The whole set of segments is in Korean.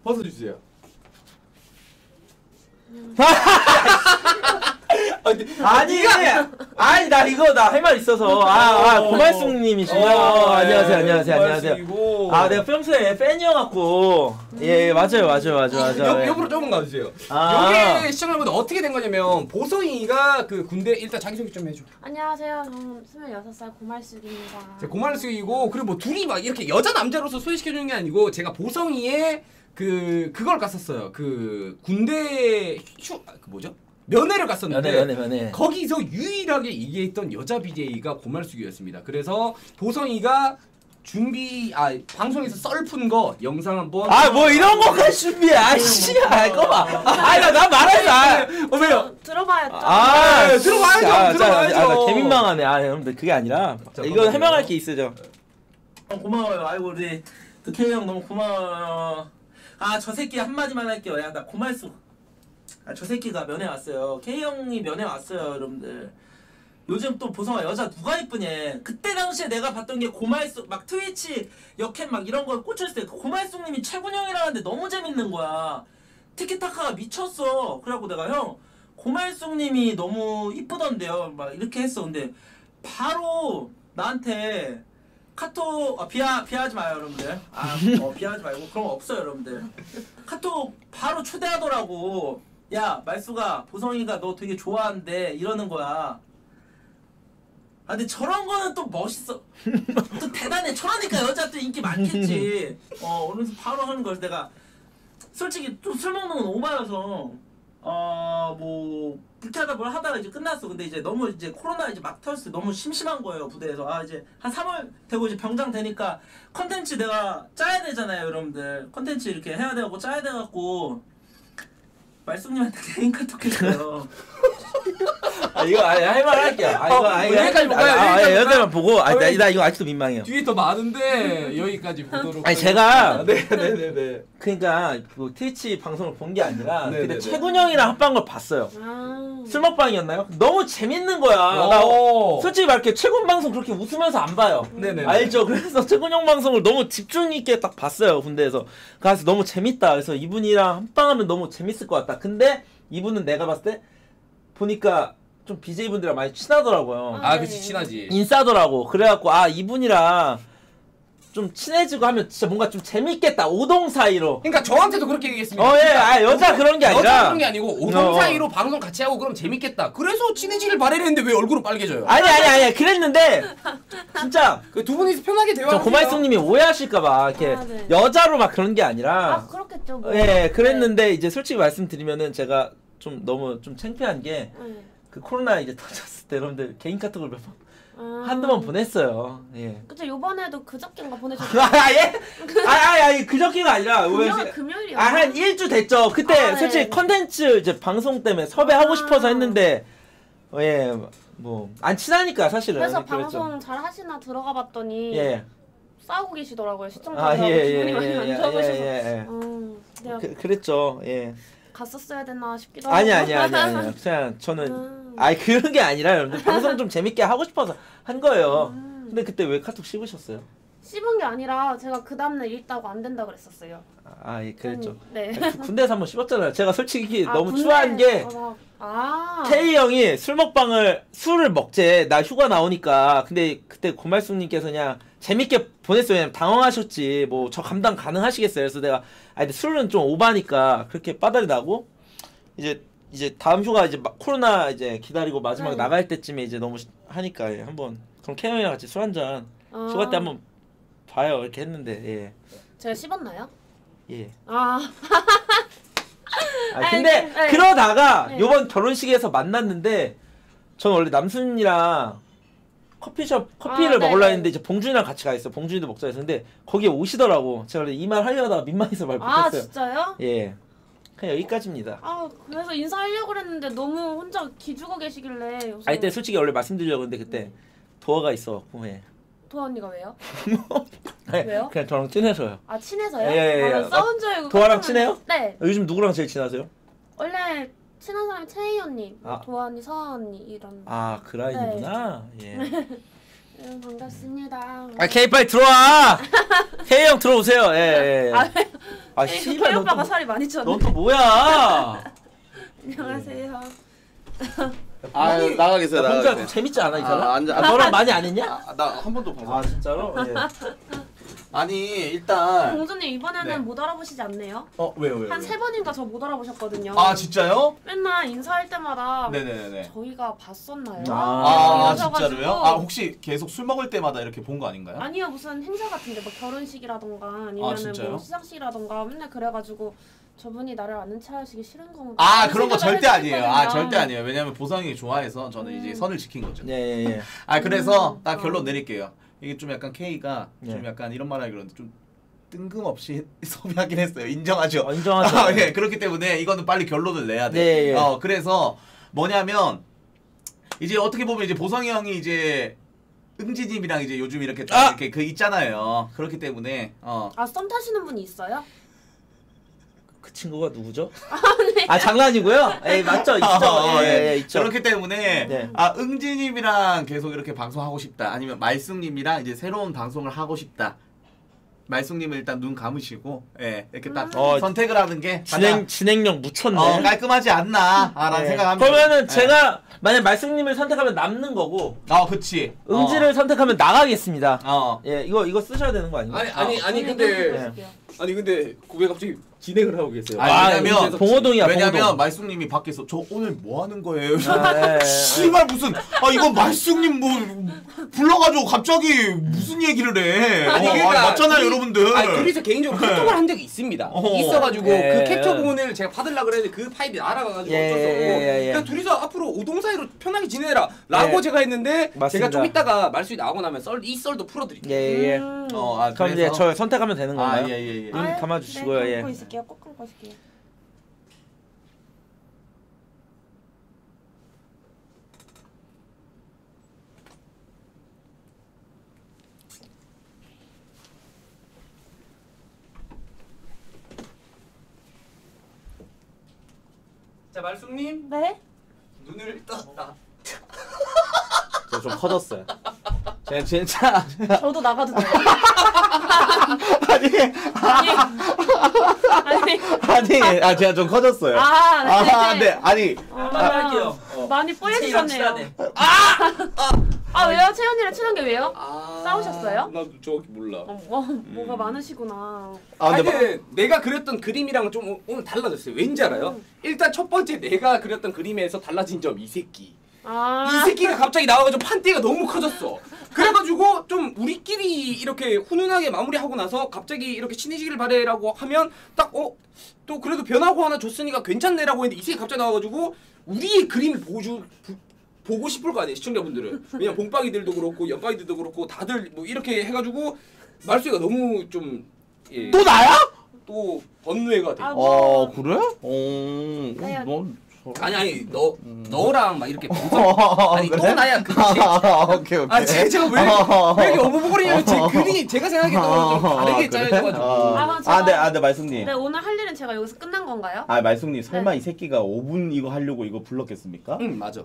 벗어주세요. 아니 나 이거 나 할 말 있어서 고말숙님이시죠. 안녕하세요. 아 내가 평소에 팬이어갖고 예 맞아요. 옆으로 조금 가주세요. 이게 시청자분들 어떻게 된 거냐면 보성이가 그 군대 일단 자기소개 좀 해줘. 안녕하세요. 저는 26살 고말숙입니다. 고말숙이고 그리고 뭐 둘이 막 이렇게 여자 남자로서 소개시켜주는 게 아니고 제가 보성이의 그걸 갔었어요. 그 군대 그 뭐죠? 면회를 갔었는데 면회. 거기서 유일하게 얘기했던 여자 BJ가 고말숙이었습니다. 그래서 보성이가 방송에서 썰 푼 거 영상 한번 뭐 이런 거까지 준비해. 이거 봐. 나 말했어. 왜요? 들어봐야죠. 들어봐야죠. 나 개민망하네. 여러분들 그게 아니라 이거 해명할 게 있으죠. 고마워요. 아이고 우리 K 형 너무 고마워요. 저 새끼 한마디만 할게요. 야 나 고말숙. 저 새끼가 면회 왔어요. K 형이 면회 왔어요, 여러분들. 요즘 또 보성아 여자 누가 이쁘냐. 그때 당시에 내가 봤던 게 고말숙 막 트위치 역캠 막 이런 거 꽂혔을 때 고말숙님이 최군형이라는데 너무 재밌는 거야. 티키타카가 미쳤어. 그래갖고 내가 형 고말숙님이 너무 이쁘던데요. 막 이렇게 했어. 근데 바로 나한테 카톡 비하하지 마요 여러분들. 비하하지 말고 그런 거 없어요 여러분들. 카톡 바로 초대하더라고. 야 말수가 보성이가 너 되게 좋아한대 이러는 거야. 근데 저런 거는 또 멋있어. 또 대단해. 저러니까 여자들 인기 많겠지. 그래서 바로 하는 걸 내가 솔직히 좀 술 먹는 건 오바여서 뭐 불쾌하다 뭘 하다가 이제 끝났어. 근데 이제 너무 이제 코로나 이제 막 터졌을 때 너무 심심한 거예요 부대에서. 이제 한 3월 되고 이제 병장 되니까 컨텐츠 내가 짜야 되잖아요 여러분들. 컨텐츠 이렇게 해야 되고 짜야 돼갖고 말숙님한테 개인 카톡 했어요. 이거 할 말 할게요. 여기까지 볼까요? 여기까지만 보고 나 이거 아직도 민망해요. 뒤에 더 많은데 여기까지 보도록. 제가 그러니까 그 트위치 방송을 본 게 아니라 그때 최군형이랑 합방한 걸 봤어요. 술 먹방이었나요? 너무 재밌는 거야. 나 솔직히 말할게 최군 방송 그렇게 웃으면서 안 봐요. 알죠? 그래서 최군형 방송을 너무 집중 있게 딱 봤어요 군대에서. 그래서 너무 재밌다. 그래서 이분이랑 합방하면 너무 재밌을 것 같다. 근데 이분은 내가 봤을 때 보니까 좀 BJ분들이랑 많이 친하더라고요. 그치 친하지. 인싸더라고. 그래갖고 이분이랑 좀 친해지고 하면 진짜 뭔가 좀 재밌겠다. 오동 사이로. 그러니까 저한테도 그렇게 얘기했습니다. 여자 그런 게 아니라. 여자 그런 게 아니고 오동 사이로 방송 같이 하고 그럼 재밌겠다. 그래서 친해지길 바라랬는데 왜 얼굴은 빨개져요? 아니 그랬는데 진짜 그 두 분이서 편하게 대화하세요. 고말숙님이 오해하실까봐 이렇게 여자로 막 그런 게 아니라. 그렇겠죠. 뭐. 그랬는데 이제 솔직히 말씀드리면은 제가 좀 너무 좀 창피한 게 그 코로나 이제 터졌을 때 여러분들 개인 카톡을 몇 번 한두 번 보냈어요. 그쵸. 요번에도 그저께인가 보내셨어요. 그저께가 아니라 금요일이요. 한 1주 됐죠. 그때 솔직히 컨텐츠 이제 방송 때문에 섭외하고 싶어서 했는데 뭐 안 친하니까 사실은. 그래서 방송 잘 하시나 들어가 봤더니 싸우고 계시더라고요. 시청자들하고 기분이 많이 안 좋으셔서. 그랬죠. 갔었어야 됐나 싶기도 하고. 아니야. 그냥 저는 그런 게 아니라 여러분들 방송 좀 재밌게 하고 싶어서 한 거예요. 근데 그때 왜 카톡 씹으셨어요? 씹은 게 아니라 제가 그 다음날 읽다고 안 된다 그랬었어요. 그랬죠. 네. 군대에서 한번 씹었잖아요. 제가 솔직히 너무 추한 게 K 형이 술을 먹재. 나 휴가 나오니까. 근데 그때 고말숙님께서 그냥 재밌게 보냈어요. 그냥 당황하셨지. 뭐 저 감당 가능하시겠어요. 그래서 내가 근데 술은 좀 오바니까 그렇게 빠다리 나고 이제 다음 휴가 이제 코로나 이제 기다리고 마지막 나갈 때쯤에 이제 너무 하니까 한번 그럼 K 형이랑 같이 술 한잔 휴가 때 한번 봐요 이렇게 했는데 제가 씹었나요? 근데 그러다가 요번 결혼식에서 만났는데 저는 원래 남순이랑 커피를 먹으려 했는데 이제 봉준이랑 같이 가 있어. 봉준이도 먹자 해서. 근데 거기에 오시더라고. 제가 원래 이 말 하려다가 민망해서 말 못했어요. 진짜요? 그냥 여기까지입니다. 그래서 인사하려고 그랬는데 너무 혼자 기죽어 계시길래. 이때 솔직히 원래 말씀드리려고 했는데 그때 도화가 있어갖고. 도화 언니가 왜요? 왜요? 그냥 저랑 친해서요. 친해서요? 싸운 줄 알고. 도화랑 친해요? 네. 요즘 누구랑 제일 친하세요? 원래 친한 사람이 채희 언니, 도화 언니, 서아 언니 이런. 그 라인이구나. 반갑습니다. 아 K 빨리 들어와. K 형 들어오세요. 예. 아 씨발 K 오빠가 살이 많이 쪘네. 넌 또 뭐야? 안녕하세요. 아 나가겠어요. 나가겠어요. 재밌지 않아 이 사람? 너랑 많이 안 했냐? 나 한 번도 봐서. 아 진짜로? 예. 아니 일단 공주님 이번에는 네. 못 알아보시지 않네요? 왜요? 한 3번인가 저 못 알아보셨거든요. 아 진짜요? 맨날 인사할 때마다 네네네. 저희가 봤었나요? 아 이러셔가지고. 진짜로요? 아 혹시 계속 술 먹을 때마다 이렇게 본 거 아닌가요? 아니요 무슨 행사 같은데 뭐 결혼식이라던가 아니면 진짜요? 뭐 시상식이라던가 맨날 그래가지고 저분이 나를 아는 체 하시기 싫은 건가? 아 그런 거 절대 아니에요. 아 해주셨거든요. 절대 아니에요. 왜냐면 보성이 좋아해서 저는 이제 선을 지킨 거죠. 예. 아 그래서 딱 결론 내릴게요. 이게 좀 약간 K가 좀 예. 약간 이런 말 하기 그런데 좀 뜬금없이 소비하긴 했어요. 인정하죠. 인정하죠. 아, 예. 그렇기 때문에 이거는 빨리 결론을 내야 돼. 네, 예. 그래서 뭐냐면 이제 어떻게 보면 이제 보성이 형이 이제 응지님이랑 이제 요즘 이렇게 딱 이렇게 그 있잖아요. 그렇기 때문에 아 썸 타시는 분이 있어요? 그 친구가 누구죠? 아 장난이고요. 에이 맞죠 있죠. 예, 있죠. 그렇기 때문에 네. 응지님이랑 계속 이렇게 방송하고 싶다. 아니면 말숙님이랑 이제 새로운 방송을 하고 싶다. 말숙님을 일단 눈 감으시고 이렇게 딱 선택을 하는 게 진행력 묻혔네. 깔끔하지 않나라는 네. 생각합니다. 그러면은 제가 만약 말숙님을 선택하면 남는 거고. 그치. 응지를 선택하면 나가겠습니다. 예, 이거 쓰셔야 되는 거 아닌가요? 아니 근데 왜 갑자기 진행을 하고 계세요? 왜냐면 봉호동이야. 왜냐면 말숙님이 밖에서 저 오늘 뭐 하는 거예요? 씨발 무슨 이건 말숙님 뭐 불러가지고 갑자기 무슨 얘기를 해? 맞잖아요 여러분들. 둘이서 개인적으로 카톡을 한 적이 있습니다. 있어가지고 그 캡처 부분을 제가 받으려고 그랬는데 그 파일이 날아가가지고 어쩔 수 없고 그냥 둘이서 앞으로 우동 사이로 편하게 지내라 라고 제가 했는데 제가 좀 이따가 말수이 나오고 나면 이 썰도 풀어드릴게요. 그럼 이제 저 선택하면 되는 건가요? 예. 눈 감아주시고요. 네, 예. 감고 있을게요. 꼭 감고 있을게요. 자 말숙님 네? 눈을 떴다. 저 좀 커졌어요. 제가 진짜 저도 나가도 돼요? 아니 제가 좀 커졌어요. 네. 아니 할게요. 많이 뽀얘지셨네요. 왜요? 채연이랑 친한 게 왜요? 싸우셨어요? 나도 정확히 몰라. 뭐가 많으시구나. 근데 내가 그렸던 그림이랑 좀 오늘 달라졌어요. 왠지 알아요? 일단 첫 번째 내가 그렸던 그림에서 달라진 점 이 새끼. 이 새끼가 갑자기 나와가지고 판때기가 너무 커졌어. 그래가지고 좀 우리끼리 이렇게 훈훈하게 마무리하고 나서 갑자기 이렇게 친해지길 바래라고 하면 딱 또 그래도 변하고 하나 줬으니까 괜찮네라고 했는데 이 새끼 갑자기 나와가지고 우리의 그림을 보고 싶을 거 아니에요 시청자분들은. 왜냐면 봉빵이들도 그렇고 연빵이들도 그렇고 다들 뭐 이렇게 해가지고 말수가 너무 좀 또 나야? 또 번뇌가 돼. 그래? 넌 아니 너랑 막 이렇게 아니 그래? 또 나야 그치? 오케이. 제가 왜 이렇게 어버버거리냐면 제 글이 제가 생각했던 거랑 좀 다르게 짜여져가지고. 네 말숙님. 네, 오늘 할 일은 제가 여기서 끝난 건가요? 말숙님 설마 이 새끼가 5분 이거 하려고 이거 불렀겠습니까? 응 맞아.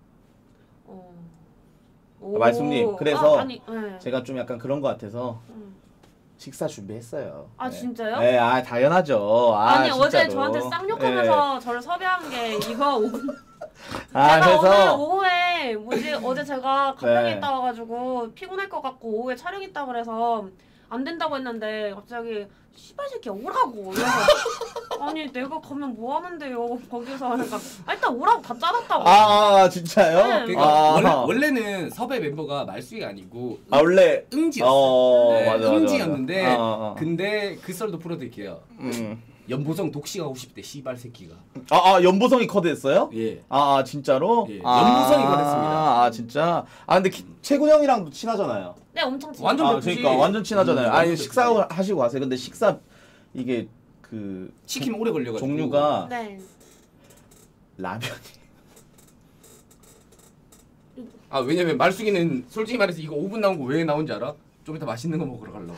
말숙님 그래서 네. 제가 좀 약간 그런 거 같아서 식사 준비했어요. 진짜요? 네, 당연하죠. 아니 진짜로. 어제 저한테 쌍욕하면서 저를 섭외한 게 이거 제가 그래서 오늘 오후에 어제 제가 갑자기 있다 와가지고 피곤할 것 같고 오후에 촬영 있다 그래서 안 된다고 했는데 갑자기 씨발 새끼야 오라고 이래서 아니 내가 가면 뭐 하는데요 거기서 하니까 일단 오라고 다 짜놨다고. 진짜요? 네. 그러니까 원래는 섭외 멤버가 말수가 아니고 원래 응지였어. 맞아. 응지였는데 근데 그 썰도 풀어드릴게요. 연보성 독식 하고 싶대 씨발 새끼가. 연보성이 커드했어요? 예. 진짜로? 예. 연보성이 커드했습니다. 진짜? 근데 채군 형이랑도 친하잖아요. 네 엄청 친해. 완전 그러니까 완전 친하잖아요. 완전 식사 하시고 가세요. 근데 식사 이게 치킨 오래 걸려가지고 종류가 네. 라면이. 왜냐면 말숙이는 솔직히 말해서 이거 5분 나온 거 왜 나온지 알아? 좀 이따 맛있는 거 먹으러 가려고.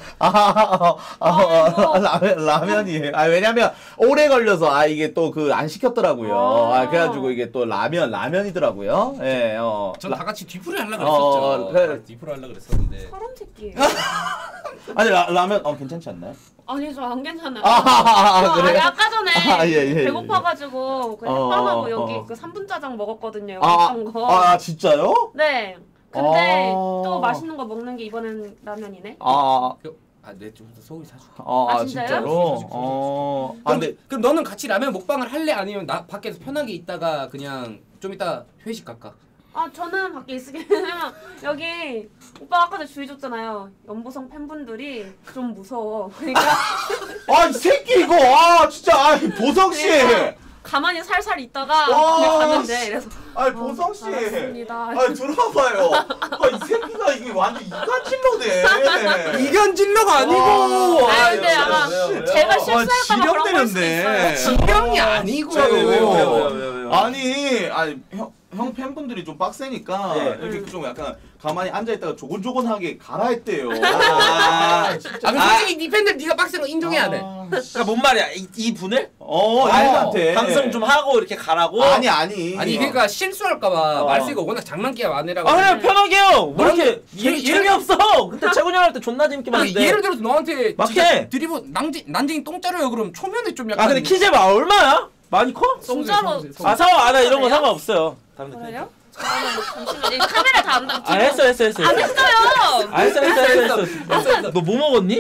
라면이에요. 아 왜냐면 오래 걸려서 이게 또 그 안 시켰더라고요. 그래가지고 이게 또 라면이더라고요. 예, 전 다 같이 뒤풀이 하려고 그랬었죠. 그래. 뒤풀이 하려고 그랬었는데. 사람 새끼. 아니 라면 괜찮지 않나요? 아니 저 안 괜찮아요. 그래요? 아까 전에 예. 배고파가지고 그 햇반하고 여기 그 3분 짜장 먹었거든요. 어떤 거. 진짜요? 네. 근데 또 맛있는 거 먹는 게 이번엔 라면이네. 내 좀 소고기 사줄게. 진짜요? 진짜로? 근데 그럼 너는 같이 라면 먹방을 할래? 아니면 나 밖에서 편하게 있다가 그냥 좀 이따 회식 갈까? 저는 밖에 있으긴 하면 여기 오빠가 아까 전에 주의 줬잖아요. 연보성 팬분들이 좀 무서워. 그러니까 이 새끼 이거 진짜 보성 씨. 가만히 살살 있다가 그냥 갔는데 이래서 보성 씨. 알았습니다. 들어봐요. 이 새끼가 이게 완전 이간질러네. 이간질러가 아니고. 근데 아마 제가 실수할까봐 그런 걸 수도 있어요. 지병이 아니고. 왜요? 아니 형 팬분들이 좀 빡세니까 이렇게 좀 약간 가만히 앉아있다가 조곤조곤하게 가라 했대요. 그럼 솔직히 네 팬들 네가 빡센 거 인정해야 돼. 그러니까 뭔 말이야? 이 분을? 이분한테 방송 좀 하고 이렇게 가라고? 아니 그러니까 실수할까봐 말쓰기가 워낙 장난기가 많으라고. 그냥 편하게요. 뭐 이렇게 재미없어. 그때 최군이 할 때 존나 재밌게 봤는데. 예를 들어서 너한테 막해. 드리블 난쟁이 똥자루야 그럼 초면에 좀 약간. 근데 키제바 얼마야? 많이 커? 진짜로. 나 이런 거 상관없어요. 그래요? 잠시만 카메라 다 안 담지. 했어. 안 했어요. 했어. 너 뭐 먹었니?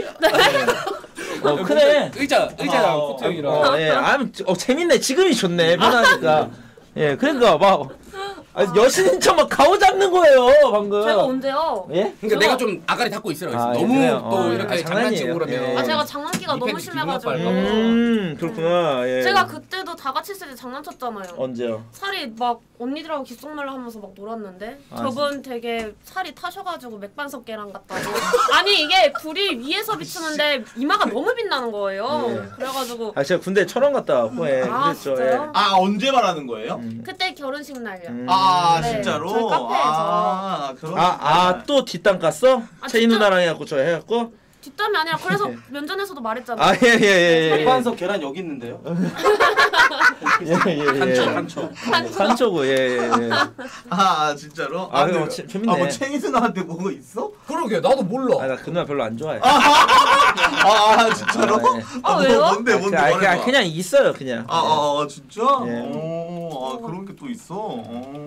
크네. 의자랑 코트형이랑. 재밌네. 지금이 좋네. 편하니까. 그러니까 막 여신인 척 막 가오 잡는 거예요 방금. 제가 언제요? 예? 그러니까 내가 좀 아가리 닫고 있으라고 했어. 너무 그래요? 또 이렇게 장난치고 그러면. 제가 장난기가 너무 심해가지고. 그렇구나. 제가 그때도 다 같이 있을 때 장난쳤잖아요. 언제요? 살이 막 언니들하고 귓속말로 하면서 막 놀았는데 저분 되게 살이 타셔가지고 맥반석 계란 같다고. 아니 이게 불이 위에서 비추는데 이마가 너무 빛나는 거예요. 그래가지고 제가 군대 철원 갔다 왔고 그랬죠. 진짜요? 언제 말하는 거예요? 그때 결혼식 날요. 네, 진짜로? 저희 카페에서. 또 뒷담 깠어? 채인 누나랑 해갖고 저 해갖고? 뒷담이 아니라 그래서 면전에서도 말했잖아요. 맥반석 계란 여기 있는데요? 산초고 진짜로? 그럼 재밌네. 뭐 챙이 누나한테 뭐가 있어? 그러게 나도 몰라. 나 그 누나 별로 안 좋아해. 진짜로? 왜요? 뭔데 말해봐. 그냥 있어요 그냥. 진짜? 그런 게 또 있어?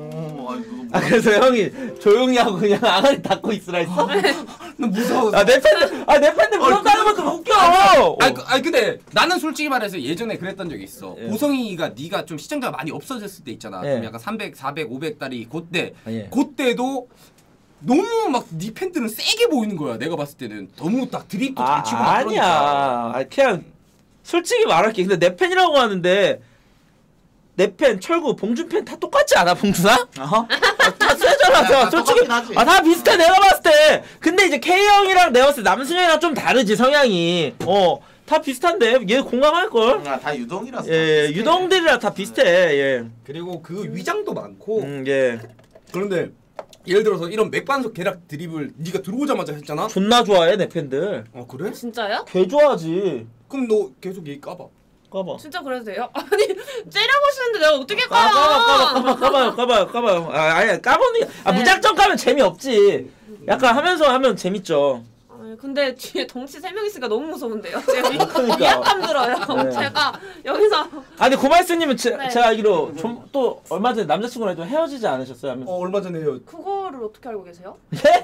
그래서 형이 조용히 하고 그냥 아가리 닫고 있으라 했어? 너 무서워. 내 팬들 무섭다는 것도 웃겨. 근데 나는 솔직히 말해서 예전에 그랬던 적이 있어. 예. 보성이가 네가 좀 시청자가 많이 없어졌을 때 있잖아. 예. 좀 약간 300, 400, 500달이 그때 예. 그때도 너무 막 네 팬들은 세게 보이는 거야. 내가 봤을 때는 너무 딱 드립도 잘 치고 막 그러니까. 아니야. 그냥 솔직히 말할게. 근데 내 팬이라고 하는데 내 팬, 철구, 봉준 팬 다 똑같지 않아, 봉준아? 다 세잖아. 솔직히 다 비슷해 내가 봤을 때. 근데 이제 K 형이랑 내가 봤을 때 남순 형이랑 좀 다르지 성향이. 다 비슷한데 얘 공감할 걸. 다 유동이라서. 유동들이랑 다 비슷해. 그리고 그 위장도 많고. 그런데 예를 들어서 이런 맥반석 계략 드립을 네가 들어오자마자 했잖아. 존나 좋아해 내 팬들. 그래? 진짜요? 개 좋아하지. 그럼 너 계속 얘 까봐. 진짜 그래도 돼요? 아니 째려보시는데 내가 어떻게 까요? 까봐요. 아니 까보는 게 무작정 까면 재미없지. 약간 하면 재밌죠. 근데 뒤에 덩치 3명 있으니까 너무 무서운데요. 그러니까. 위압감 들어요. 제가 여기서. 아니 고말스님은 제가 알기로 또 얼마 전에 남자친구랑 좀 헤어지지 않으셨어요? 하면. 얼마 전에 그거를 어떻게 알고 계세요? 예?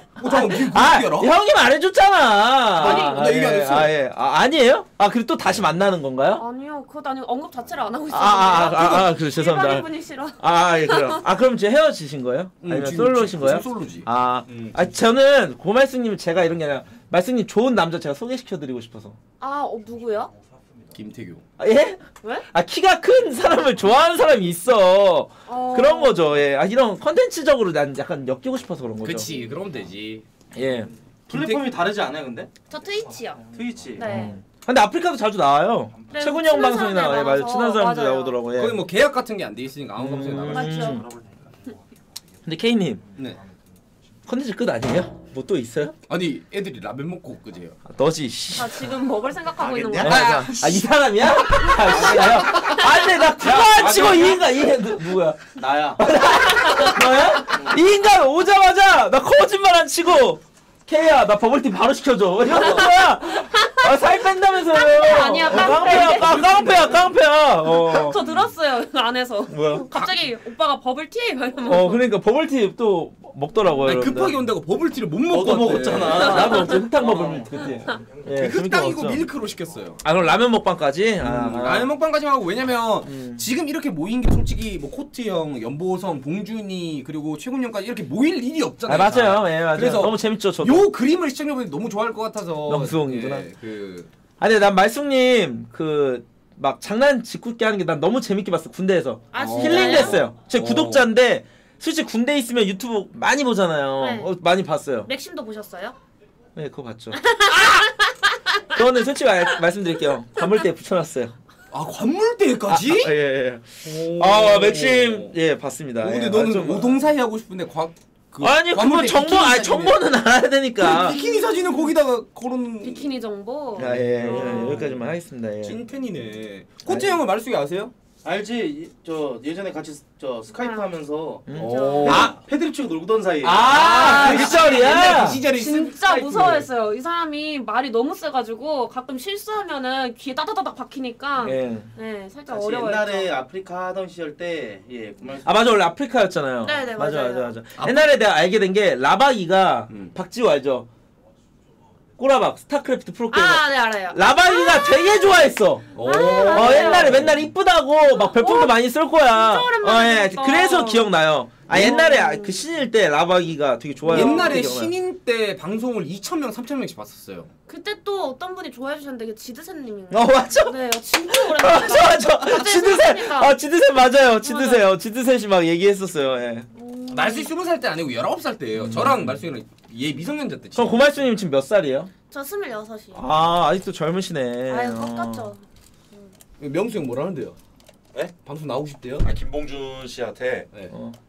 형이 말해줬잖아. 나 얘기 안 했어. 아니에요? 그리고 또 다시 만나는 건가요? 아니요, 그것도 아니고 언급 자체를 안 하고 있어요. 그래 죄송합니다. 일반인 분이 싫어. 그럼. 그럼 이제 헤어지신 거예요? 아니면 솔로신 거예요? 솔로지. 저는 고말스님은 제가 이런 게 아니라 말씀님 좋은 남자 제가 소개시켜드리고 싶어서. 누구요? 김태규. 왜? 키가 큰 사람을 좋아하는 사람이 있어. 그런 거죠. 이런 컨텐츠적으로 난 약간 엮이고 싶어서 그런 거죠. 그치, 그럼 되지. 플랫폼이 다르지 않아요, 근데? 저 트위치요. 트위치. 네. 근데 아프리카도 자주 나와요. 네, 최군이 형 방송이나 친한 사람들 맞아요. 친한 사람들 맞아요. 나오더라고요. 거기 뭐 계약 같은 게 안 돼 있으니까 아무 방송에 나갈 수 있어. 맞죠. 근데 K님 네. 컨텐츠 끝 아니에요? 뭐 또 있어요? 아니 애들이 라면 먹고 그제요. 너지. 씨. 아 지금 먹을 생각하고 있는 알겠냐? 거야? 이 사람이야? 아니 나 그만 치고 이 인간 누구야? 나야. 너야? 이 인간 오자마자 나 거짓말 안 치고 케이야 나 버블티 바로 시켜줘. 이러는 거야. 살 뺀다면서요. 깡패 아니야, 깡패. 깡패야. 저 들었어요 안에서. 뭐야? 갑자기 오빠가 버블티? 막 이러면서. 그러니까 버블티 또 먹더라고요. 아니, 여러분들. 급하게 온다고 버블티를 못 먹고 너도 왔대. 먹었잖아. 나도 먹지 흑탕 버블티 그때. 예, 재밌게 흑당이고 먹었죠. 밀크로 시켰어요. 아 그럼 라면 먹방까지? 라면 먹방까지 하고 왜냐면 지금 이렇게 모인 게 솔직히 뭐 코트 형, 연보성, 봉준이 그리고 최군 형까지 이렇게 모일 일이 없잖아요. 맞아요. 예, 맞아요. 그래서 너무 재밌죠, 저도. 요 그림을 시청자분들이 너무 좋아할 것 같아서 명수홍이구나. 그 아니 난 말숙님 그 막 장난 짓궂게 하는 게 난 너무 재밌게 봤어 군대에서. 아 진짜요? 힐링됐어요. 제 어. 구독자인데 솔직히 군대 있으면 유튜브 많이 보잖아요. 네. 많이 봤어요. 맥심도 보셨어요? 네 그거 봤죠. 저는 솔직히 말씀드릴게요. 관물대에 붙여놨어요. 아 관물대까지? 예. 오. 맥심 예 봤습니다. 근데 예, 너는 좀- 오동사이 하고 싶은데 아니 그거 정보 정보는 알아야 되니까. 비키니 사진을 거기다가 걸은 비키니 정보. 예, 여기까지만 하겠습니다. 예. 찐팬이네. 코트 형은 말숙이 아세요? 알지? 저 예전에 같이 저 스카이프 하면서 오. 패드립 치고 놀던 사이에. 그 시절이야. 옛날 그 시절에 진짜 무서워했어요. 이 사람이 말이 너무 세가지고 가끔 실수하면은 귀에 따다다닥 박히니까 예. 네 살짝 같이 어려워요. 옛날에 아프리카 하던 시절 때 구말. 맞아 원래 아프리카였잖아요. 네네, 맞아. 맞아요. 옛날에 내가 알게 된 게 라바기가 박지호 알죠? 꼬라박 스타크래프트 프로게이머. 네 알아요. 라바기가 되게 좋아했어. 옛날에 맨날 이쁘다고 막 별풍도 많이 쓸 거야. 진짜 오랜만에 들었다. 그래서 기억나요. 옛날에 그 신일 때 라바기가 되게 좋아요. 옛날에 기억나요. 신인 때 방송을 2,000명, 3,000명씩 봤었어요. 그때 또 어떤 분이 좋아해 주셨는데 그 지드새님인가? 맞아. 네 진짜 오랜만에. 맞아. 지드셋. 생각하니까. 지드셋 맞아요. 지드셋이 막 얘기했었어요. 예. 말숙이 20살 때 아니고 19살 때예요. 저랑 말숙이랑 얘 미성년자 때. 그럼 고말수님 지금 몇 살이에요? 저 26이요. 아직도 젊으시네. 아유 깎았죠. 명수 형 뭐라는데요? 네? 방송 나오고 싶대요? 김봉준 씨한테 네.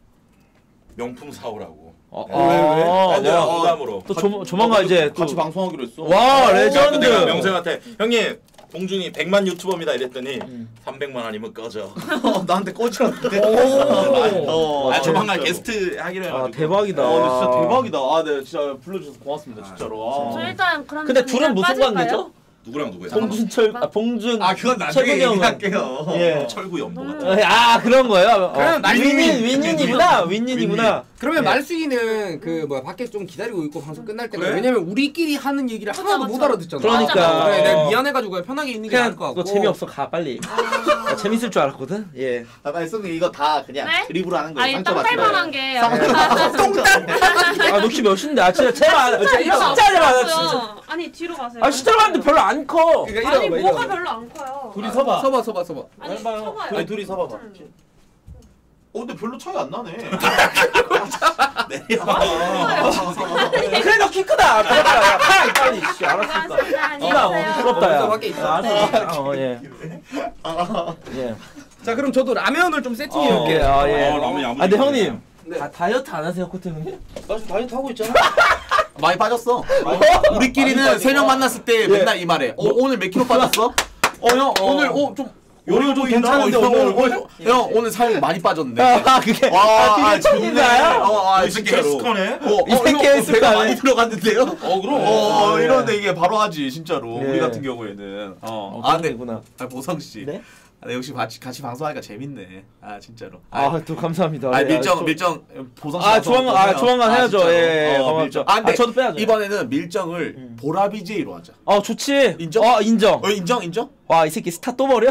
명품 사오라고. 왜? 농담으로. 또 조만간 이제 또 같이 방송하기로 했어. 와 레전드. 내가 명수한테 형님 봉준이 100만 유튜버입니다 이랬더니 300만 아니면 꺼져. 나한테 꺼지라는데. 조만간 게스트 하기로 해가지고. 대박이다. 근데 진짜 대박이다. 네, 진짜 불러주셔서 고맙습니다, 진짜로. 저 일단 그럼 근데 좀 둘은 무슨 빠질까요? 관계죠? 누구랑 누구야? 봉준 그건 나중에 최근 형은. 얘기할게요. 예. 철구 연보 같은. 그런 거예요? 그러면 말숙이- 윈윈이구나. 윈윈이구나. 그러면 말숙이는 그 뭐야 밖에 좀 기다리고 있고 방송 끝날 때가 그래? 왜냐면 우리끼리 하는 얘기를 그쵸, 하나도 그쵸. 못 알아듣잖아. 그러니까. 그래, 내가 미안해가지고 그냥 편하게 있는 게 나을 그냥 것 같고. 너 재미없어 가 빨리. 나 재밌을 줄 알았거든. 예. 말씀 이거 다 그냥 네? 드립으로 하는 거예요. 아니 상처 땅 받지 탈만한 마요. 게 너 키 몇인데? 진짜 제발. 뒤로 진짜 제발. 가세요. 진짜. 아니 뒤로 가세요. 실제로 봤는데 별로 안 커. 그러니까 아니 이러봐, 뭐가 이러봐. 별로 안 커요. 둘이 서봐. 서봐. 아니 해봐요. 서봐요. 둘이 서봐봐. 근데 별로 차이 안 나네. 그래 너 키 크다. 빨리. 씨, 알았으니까. 안녕하세요. 부럽다 야. 밖에 있어. 알았어. 예. 예. 자 그럼 저도 라면을 좀 세팅해 올게요. 예. 라면이 아무리 근데 형님 네. 다이어트 안 하세요, 코트 형님? 나 지금 다이어트 하고 있잖아. 많이 빠졌어. 우리끼리는 세 명 만났을 때 맨날 이 말해. 오늘 몇 킬로 빠졌어? 형 오늘 좀 요리 좀 괜찮은데 형 오늘 살 많이 빠졌네. 그게 와, 이 새끼 헬스커네. 이 새끼 헬스커네. 배가 많이 들어갔는데요? 그럼. 이런데 이게 바로 하지 진짜로. 예. 우리 같은 경우에는. 근데 구나. 보성 씨. 네? 역시 같이 방송하니까 재밌네. 진짜로. 또 감사합니다. 밀정 보성 씨. 조만간 해야죠. 예. 밀정. 고맙죠. 근데 저도 빼야죠. 이번에는 밀정을 보라 BJ로 하자. 좋지. 인정? 인정. 인정? 와, 이 새끼 스타 또 버려?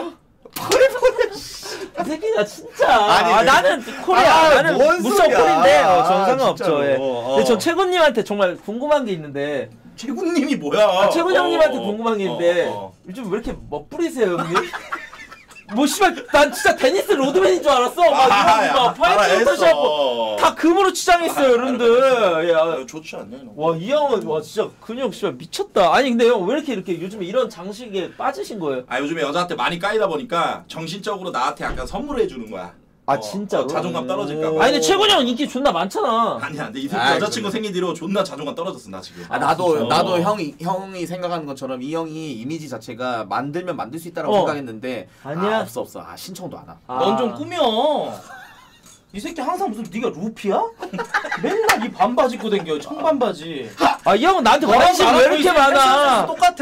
이 새끼가 진짜. 아니, 나는 코리아. 나는 뭔 무척 소리야. 코리인데. 전 상관없죠. 진짜로. 예. 근데 전 최군님한테 정말 궁금한 게 있는데. 최군님이 뭐야? 최군 형님한테 궁금한 게 있는데. 요즘 왜 이렇게 멋부리세요, 형님? 뭐 씨발 난 진짜 테니스 로드맨인 줄 알았어. 막 파이팅 터시하고 다 금으로 치장했어요, 여러분들. 야, 좋지 않냐? 와, 이 형은 와 진짜 근육 씨발 미쳤다. 아니 근데 형 왜 이렇게 요즘에 이런 장식에 빠지신 거예요? 요즘에 여자한테 많이 까이다 보니까 정신적으로 나한테 약간 선물해 주는 거야. 아 진짜로? 자존감 떨어질까 봐. 아니 근데 최군이 형 인기 존나 많잖아. 아니야, 근데 이 새끼 아이, 여자친구 생긴 뒤로 존나 자존감 떨어졌어 나 지금. 나도 형이 생각하는 것처럼 이 형이 이미지 자체가 만들면 만들 수 있다라고 생각했는데 아니야. 없어 신청도 안 와. 넌 좀 꾸며. 이 새끼 항상 무슨 네가 루피야? 맨날 이 반바지 입고 댕겨 청반바지. 아 이 형은 나한테 관심이 왜 이렇게 많아? 똑같아.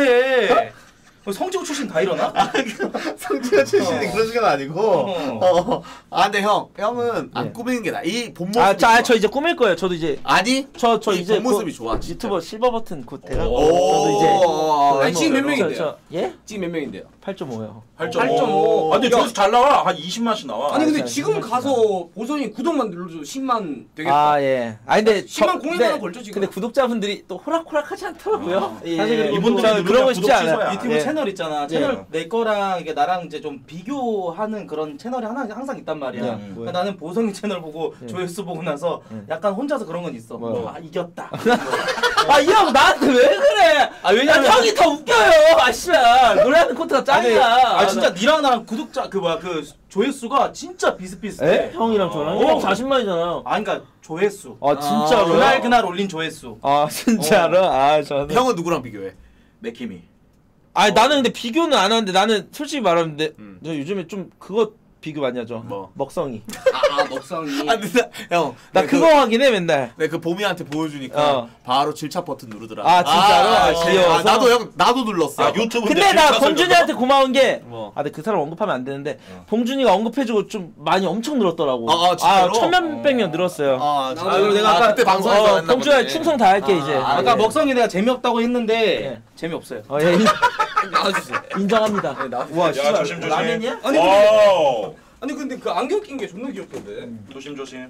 성지고 출신 다 일어나? 성지가 출신이 그런 식은 아니고. 근데 형은 안 꾸미는 게 나아. 이 본 모습. 저 이제 꾸밀 거예요. 저도 이제 아니? 저 이제 본 모습이 좋아. 유튜버 실버 버튼 곧 돼가고. 오. 아니 지금 몇 명인데요? 예? 지금 몇 명인데요? 8.5요. 8.5. 아, 근데 저기서 잘 나와. 한 20만씩 나와. 아니 근데 자, 지금 자, 가서 보성이 구독만 눌러줘 10만 되겠다. 아 예. 아니 근데 10만 공인하는 걸죠 지금. 근데 구독자분들이 또 호락호락하지 않더라고요. 예. 사실 그리고 이분들이 저 그러고 구독 싶지 않아요. 취소야. 유튜브 예. 채널 있잖아. 예. 채널 내 거랑 이게 나랑 이제 좀 비교하는 그런 채널이 항상 있단 말이야. 네. 그러니까 나는 보성이 채널 보고 조회수 보고 나서 약간 혼자서 그런 건 있어. 뭐요? 아 이겼다. 아 이 형 나한테 왜 그래? 아 왜냐면 형이 더 웃겨요. 아 씨발 노래하는 콘트가 짱이야. 아 진짜 니랑 나랑 구독자 그 조회수가 진짜 비슷비슷해. 에? 형이랑 저랑 형 40만이잖아요. 아 그러니까 조회수. 아 진짜로? 그날 올린 조회수. 아 진짜로? 아 저는. 형은 누구랑 비교해? 맥힘이. 아 나는 근데 비교는 안 하는데 나는 솔직히 말하는데 저 요즘에 좀 그거 비교 많이 하죠. 뭐? 먹성이. 먹성이. 근데 형, 나 그거 하긴 해 맨날. 그 보미한테 보여주니까 어. 바로 질차 버튼 누르더라. 아, 진짜로? 귀여워서? 나도 눌렀어. 유튜브. 근데 나 봉준이한테 고마운 게, 뭐? 근데 그 사람 언급하면 안 되는데, 봉준이가 언급해주고 좀 많이 엄청 늘었더라고. 진짜로? 1000몇백 명 늘었어요. 그리고 내가 아까 그때 방송에서 했나 봉준아 보네. 충성 다 할게 이제. 아까 예. 먹성이 내가 재미없다고 했는데 예. 재미없어요. 예, 나와주세요. 인정합니다. 나와주세요. 와, 야, 씨발, 조심, 조심. 라면이야? 아니 근데 와우. 아니 근데 그 안경 낀 게 존나 귀엽던데. 조심 조심.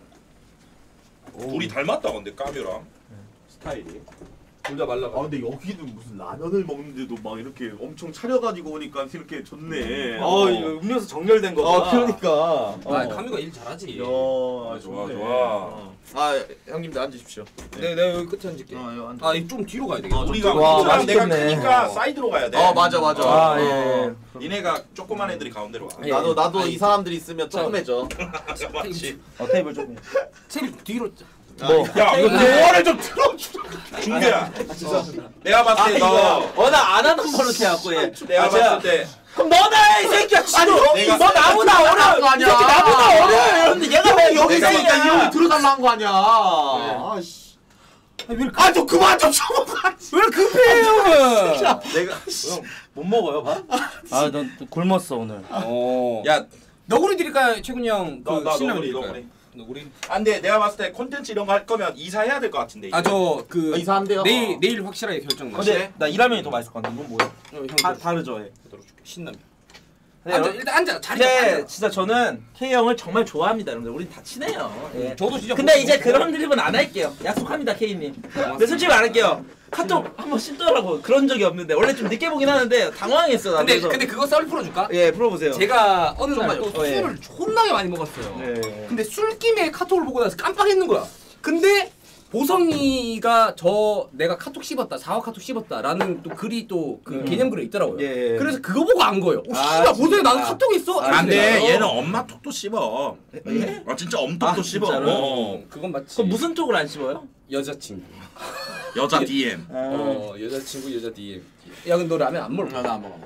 둘이 닮았다 근데 까뮤랑 스타일이. 둘 다 말라가. 근데 여기는 무슨 라면을 먹는데도 막 이렇게 엄청 차려가지고 오니까 이렇게 좋네. 이거 음료수 정렬된 거. 그러니까. 카미가 일 잘하지. 좋아 좋아. 형님들 앉으십시오. 내가 여기 끝에 앉을게. 이거 좀 뒤로 가야 되겠다. 우리가 와, 우리랑 내가 맛있겠네. 크니까 사이드로 가야 돼. 맞아. 아, 예. 니네가 조그만 애들이 가운데로 와. 예. 나도 이 사람들이 있으면 조금해져. 맞지. 테이블 좀. 체리 뒤로. 뭐? 야 이거 노래를 좀 틀어줘. 중대야. 내가 봤을 때 너. 워낙 안 하는 버릇 해갖고 얘. 내가 봤을 때. 그럼 너나 이 새끼야. 아니 형이 내가- 뭐 나보다 어려. 이 아니야. 새끼 나보다 어려. 이러는데 얘가 왜 여기 여기 있으니까 이 있으니까 형이 들어달라는 거 아니야. 아씨. 좀 그만 좀 쳐먹어. 왜 급해요 형은? 내가. 못 먹어요, 밥? 넌 굶었어 오늘. 야 너구리 드릴까요 최군이 형? 그 나 신라면 너구리 드릴까요? 너구리. 너구리? 근데 내가 봤을 때 콘텐츠 이런 거 할 거면 이사해야 될 것 같은데. 이거. 저 그 이사한대요. 내일 확실하게 결정 나. 근데 나 이 라면이 더 맛있을 것 같아. 이건 뭐야? 형 다르죠, 얘. 신라면. 네, 앉아 일단 앉아 자리 근데 앉아. 진짜 저는 K 형을 정말 좋아합니다, 여러분들. 우린 다 친해요. 예. 저도 진짜. 근데 이제 그런 드립은 안 할게요. 약속합니다, K님. 근데 솔직히 말할게요. 카톡 한번 씹더라고. 그런 적이 없는데 원래 좀 늦게 보긴 하는데 당황했어. 나 그래서. 근데 그거 썰 풀어줄까? 예, 풀어보세요. 제가 어느 날 또 예. 술을 존나게 많이 먹었어요. 예. 근데 술김에 카톡을 보고 나서 깜빡했는 거야. 근데 보성이가 내가 카톡 씹었다, 4화 카톡 씹었다라는 또 글이 또 그 개념 글에 있더라고요. 예. 그래서 그거 보고 안 거예요. 씨발 보성이 나는 카톡 있어? 안돼 얘는 엄마 톡도 씹어. 예? 진짜 엄톡도 씹어. 진짜로? 그건 맞지. 그럼 무슨 쪽으로 안 씹어요? 여자친구. 여자 DM. 여자친구 여자 DM. 야 근데 너 라면 안 먹을 거야? 나안 먹어.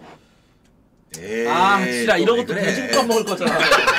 아, 진짜 이런 것도 돼지국밥 먹을 거잖아.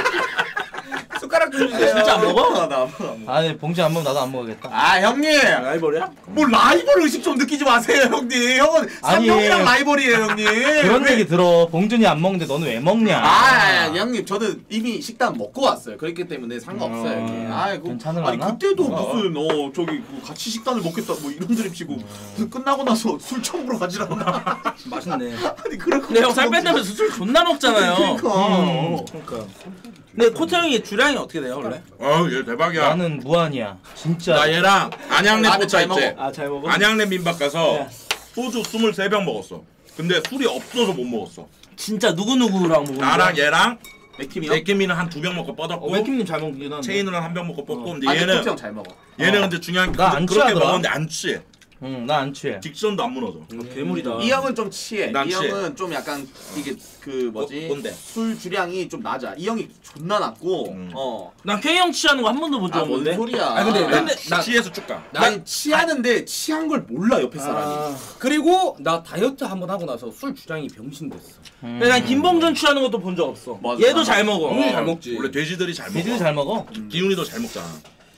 숟가락 좀 주세요. 진짜 안 먹어? 나안 먹어. 아니 봉지 안 먹으면 나도 안 먹어야겠다. 형님. 라이벌이야? 뭐 라이벌 의식 좀 느끼지 마세요, 형님. 형은 아니. 삼형이랑 라이벌이에요, 형님. 그런 얘기 들어. 봉준이 안 먹는데 너는 왜 먹냐? 형님 저는 이미 식단 먹고 왔어요. 그렇기 때문에 상관없어요, 형님. 괜찮을라나? 그때도 무슨 저기 같이 식단을 먹겠다 뭐 이런 드립 치고 끝나고 나서 술 처음 보러 가지라 나. 맛있네. 아니 그럴 거. 근데 형 살 뺀다면서 술 존나 먹잖아요. 그러니까. 근데 코트 형이 주량이 어떻게 돼요 원래? 얘 대박이야. 나는 무한이야. 진짜. 나 얘랑 안양랩 잘 포차 먹어. 있지. 잘 먹어? 안양랩 민박 가서 소주 23병 먹었어. 근데 술이 없어서 못 먹었어. 진짜 누구누구랑 먹은 나랑 얘랑 맥킴이요? 맥킴이는 한 2병 먹고 뻗었고 맥킴님 잘 먹긴 한데. 체인우는 한 병 먹고 뻗고 근데 얘는 얘는 잘 먹어. 근데 중요한 게 나안 그렇게 취하더라. 먹었는데 안 취해. 나 안 취해. 딕션도 안 무너져. 괴물이다. 이 형은 좀 취해. 난 이 취해. 형은 좀 약간 이게 그 뭐지? 뭔데? 술 주량이 좀 낮아. 이 형이 존나 낮고. 난 K형 취하는 거 한 번도 본 적 뭔 없는데. 소리야? 아 근데 나 취해서 쭉 가. 난 취하는데 취한 걸 몰라 옆에 사람이. 그리고 나 다이어트 한번 하고 나서 술 주량이 병신됐어. 근데 난 김봉준 취하는 것도 본 적 없어. 맞아. 얘도 잘 먹어. 잘 먹지. 원래 돼지들이 잘 먹어. 니들 잘 먹어. 기훈이도 잘 먹잖아.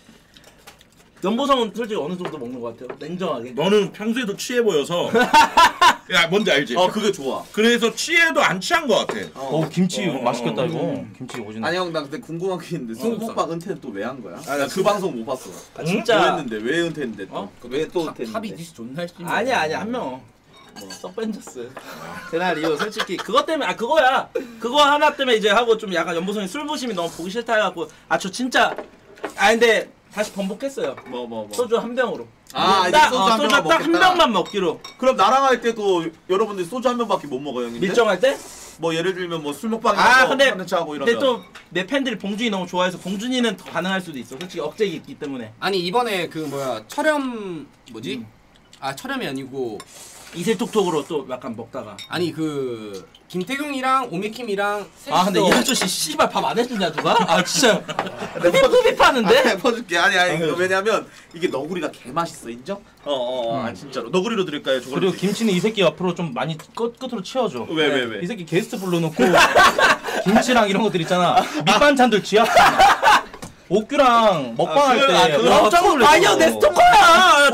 연보성은 솔직히 어느 정도 먹는 것 같아요? 냉정하게. 너는 평소에도 취해 보여서. 야 뭔지 알지? 그게 좋아. 그래서 취해도 안 취한 것 같아. 김치 맛있겠다, 이거. 김치 오진. 아니 형 나 근데 궁금한 게 있는데 송목방 은퇴는 또 왜 한 거야? 아, 나 그 방송 못 봤어. 아, 진짜. 뭐 했는데 왜 은퇴했는데 또? 어? 왜 또 탑이 은퇴했는데? 디스 존나 했지. 아니야 한 명. 썩벤져스. 그날 이후 솔직히 그것 때문에 그거야. 그거 하나 때문에 이제 하고 좀 약간 연보성이 술 부심이 너무 보기 싫다 해갖고 저 진짜 근데 다시 번복했어요. 뭐. 소주 한 병으로. 이제 딱 소주 한 소주 병만 딱 한 먹겠다. 병만 먹기로. 그럼 나랑 할 때도 여러분들 소주 한 병밖에 못 먹어 형님. 밀정할 때? 뭐 예를 들면 뭐 술 먹방이나 근데 컨텐츠 하고 이런 근데 거. 또 내 팬들이 봉준이 너무 좋아해서 봉준이는 더 가능할 수도 있어. 솔직히 억제기 있기 때문에. 아니 이번에 그 뭐야 철염 뭐지? 철염이 아니고 이슬톡톡으로 또 약간 먹다가. 아니 그 김태경이랑 오메킴이랑 근데 이 아저씨 씨발 밥 안 해주냐 누가? 진짜 흡입하는데? 퍼줄게. 아니 이거 왜냐면 이게 너구리가 개 맛있어 인정? 진짜로 너구리로 드릴까요? 저걸 그리고 김치는 이 새끼 앞으로 좀 많이 끝으로 치워줘. 왜? 이 새끼 게스트 불러놓고 김치랑 이런 것들 있잖아. 밑반찬들 쥐압. 옥규랑 먹방할 때 깜짝 놀랐어. 아니야 내 스토커야.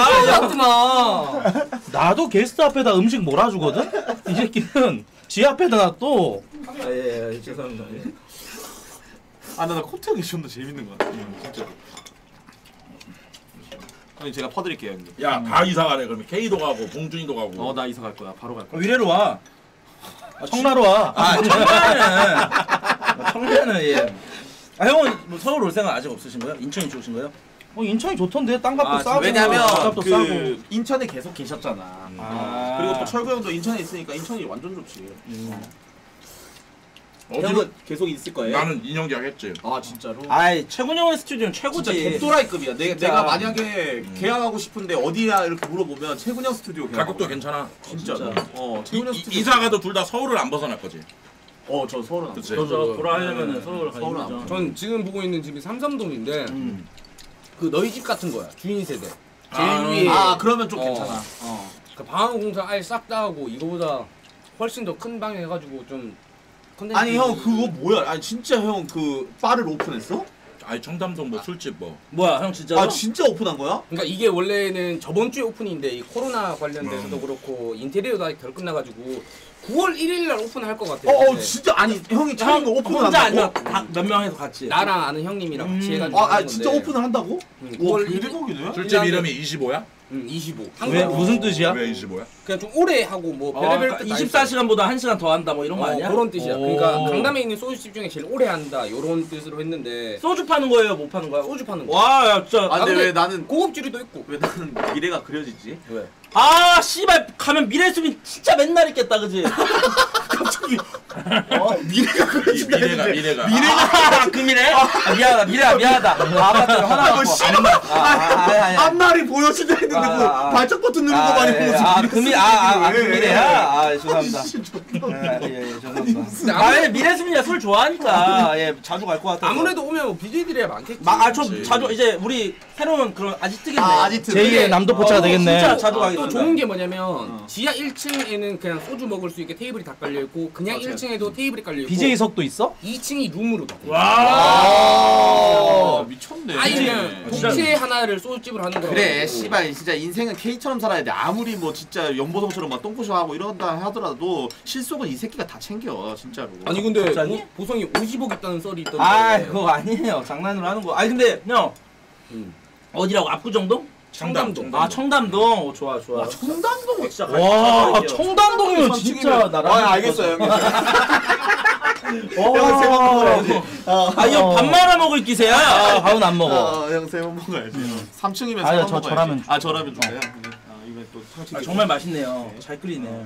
나 나도 게스트 앞에다 음식 몰아주거든? 이 새끼는 지 앞에다 놔또 죄송합니다. 나 코트 형이 좀 더 재밌는 것 같아 진짜로. 형님 제가 퍼드릴게요 형님. 야 다 이사 가네. 그러면 K도 가고 봉준이도 가고. 나 이사 갈 거야. 바로 갈 거야. 위례로 와. 청라로 와. 청라는 예. 형은 뭐 서울 올 생각 아직 없으신 거예요? 인천이 좋으신 거예요? 인천이 좋던데 땅값도 싸고 왜냐면 집값도 싸고. 인천에 계속 계셨잖아. 그리고 또 철구 형도 인천에 있으니까 인천이 완전 좋지. 형은 계속 있을 거예요? 나는 인형 계약했지. 진짜로? 최군 형의 스튜디오는 최고지. 진짜 개또라이급이야. 내가 만약에 계약하고 싶은데 어디야 이렇게 물어보면 최군형 스튜디오 계약. 가격도 괜찮아. 진짜. 최군형 스튜디오. 이사 가도 둘 다 서울을 안 벗어날 거지. 저 서울은 안 그치. 저도 돌아가려면 서울 서울은 안 가야죠. 전 지금 보고 있는 집이 삼삼동인데 그 너희 집 같은 거야. 주인 세대. 제일 위에 그러면 좀 괜찮아. 그 방음 공사 아예 싹 다 하고 이거보다 훨씬 더 큰 방 해가지고 좀 컨텐츠. 아니 형 그거 뭐야? 아니 진짜 형 그 바를 오픈했어? 아니 청담동 뭐 술집 뭐. 뭐야 형 진짜로? 진짜 오픈한 거야? 그러니까 이게 원래는 저번 주에 오픈인데 이 코로나 관련돼서도 그렇고 인테리어도 아직 덜 끝나가지고 9월 1일 날 오픈할 것 같아요. 진짜 아니 형이 차린 거 오픈을 혼자 한다고? 아니면 몇 명 해서 같이. 나랑 아는 형님이랑 같이 해가지고 하는 건데. 진짜 오픈을 한다고? 9월 대박이네. 술집 이름이 25야? 25. 왜 무슨 뜻이야? 왜 25야? 그냥 좀 오래 하고 뭐 별의별 뜻 24시간보다 1시간 더 한다 뭐 이런 거 아니야? 그런 뜻이야. 그러니까 강남에 있는 소주집 중에 제일 오래 한다 요런 뜻으로 했는데 소주 파는 거예요? 못 파는 거야? 소주 파는 거. 와, 야, 진짜. 근데 왜 나는 고급주류도 있고. 왜 나는 미래가 그려지지? 왜? 씨발 가면 미래수민 진짜 맨날 있겠다, 그지? 갑자기 미래가 그려진다 미래가. 그 미래? 미안하다. 맞다. 하나 갖고. 앞날이 보여진다 했는데 뭐 발작 버튼 누른 거 많이 보여서 그 미래야? 죄송합니다. 죄송합니다. 근데 미래수민이야 술 좋아하니까 자주 갈 것 같아. 아무래도 오면 뭐 BJ들이야 많겠지. 저 자주 이제 우리 새로운 그런 아지트겠네. 아지트. 제2의 남도포차가 되겠네. 진짜 자주 가겠다. 또 좋은 게 뭐냐면 지하 1층에는 그냥 소주 먹을 수 있게 테이블이 다 깔려 있고 그냥 1층에도 테이블이 깔려 있고 BJ석도 있어? 2층이 룸으로 다. 와 미쳤네. 아니 그냥 독채 하나를 소주집으로 하는 거. 그래 씨발 진짜 인생은 K처럼 살아야 돼. 아무리 뭐 진짜 연보성처럼 막 똥꼬쇼하고 이런다 하더라도 실속은 이 새끼가 다 챙겨 진짜로. 아니 근데 갑자기? 보성이 50억 있다는 썰이 있던데. 그거 아니에요. 장난으로 하는 거. 근데 형 어디라고? 압구정동? 청담동. 청담동. 좋아. 청담동 진짜 와 청담동이면 진짜 나랑. 알겠어요 형님. 형은 세번 먹어야지. 형 밥 말아 먹을 기세야. 밥은 안 먹어. 형 세번 먹어야지. 3층이면 아니요, 3번 저 저라면 먹어야지. 저라면 좋아요. 이거 또 상식이 정말 맛있네요. 잘 끓이네.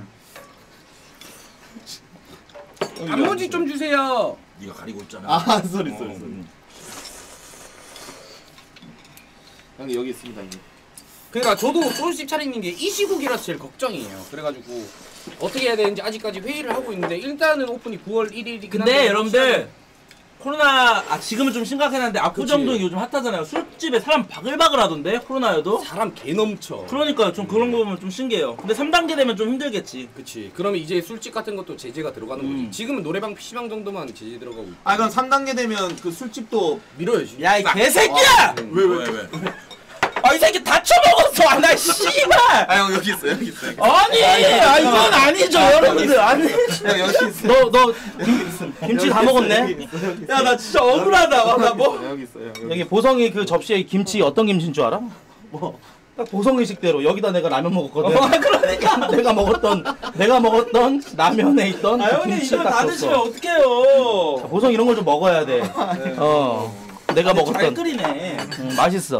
단무지 좀 주세요. 네가 가리고 있잖아. 쏘리. 형님 여기 있습니다 이게. 그러니까 저도 소주집 차리는 게 이 시국이라서 제일 걱정이에요. 그래가지고 어떻게 해야 되는지 아직까지 회의를 하고 있는데 일단은 오픈이 9월 1일이긴 한데. 근데 여러분들 코로나 지금은 좀 심각하긴 한데 그치. 압구정동 요즘 핫하잖아요. 술집에 사람 바글바글 하던데 코로나여도. 사람 개 넘쳐. 그러니까 좀 그런 거 보면 좀 신기해요. 근데 3단계 되면 좀 힘들겠지. 그치. 그러면 이제 술집 같은 것도 제재가 들어가는 거지. 지금은 노래방 PC방 정도만 제재 들어가고 있고. 아 그럼 3단계 되면 그 술집도 밀어야지. 야 이 개새끼야! 왜? 아 이 새끼 다 처먹었어! 아 나 씨발! 아 형 여기 있어 여기 있어. 아니! 아 이건 아니죠 여러분들 아니. 형 여기 있어. 너 김치 다 먹었네? 야 나 진짜 억울하다. 나 뭐? 여기 있어 형. 여기 보성이 그 접시에 김치 어떤 김치인 줄 알아? 뭐? 딱 보성의식대로 여기다 내가 라면 먹었거든. 그러니까. 내가 먹었던 라면에 있던 아 그 형님 김치를 이거 딱 다 드시면 줬어. 어떡해요? 보성 이런 걸 좀 먹어야 돼. 내가 잘 먹었던 끓이네. 맛있어.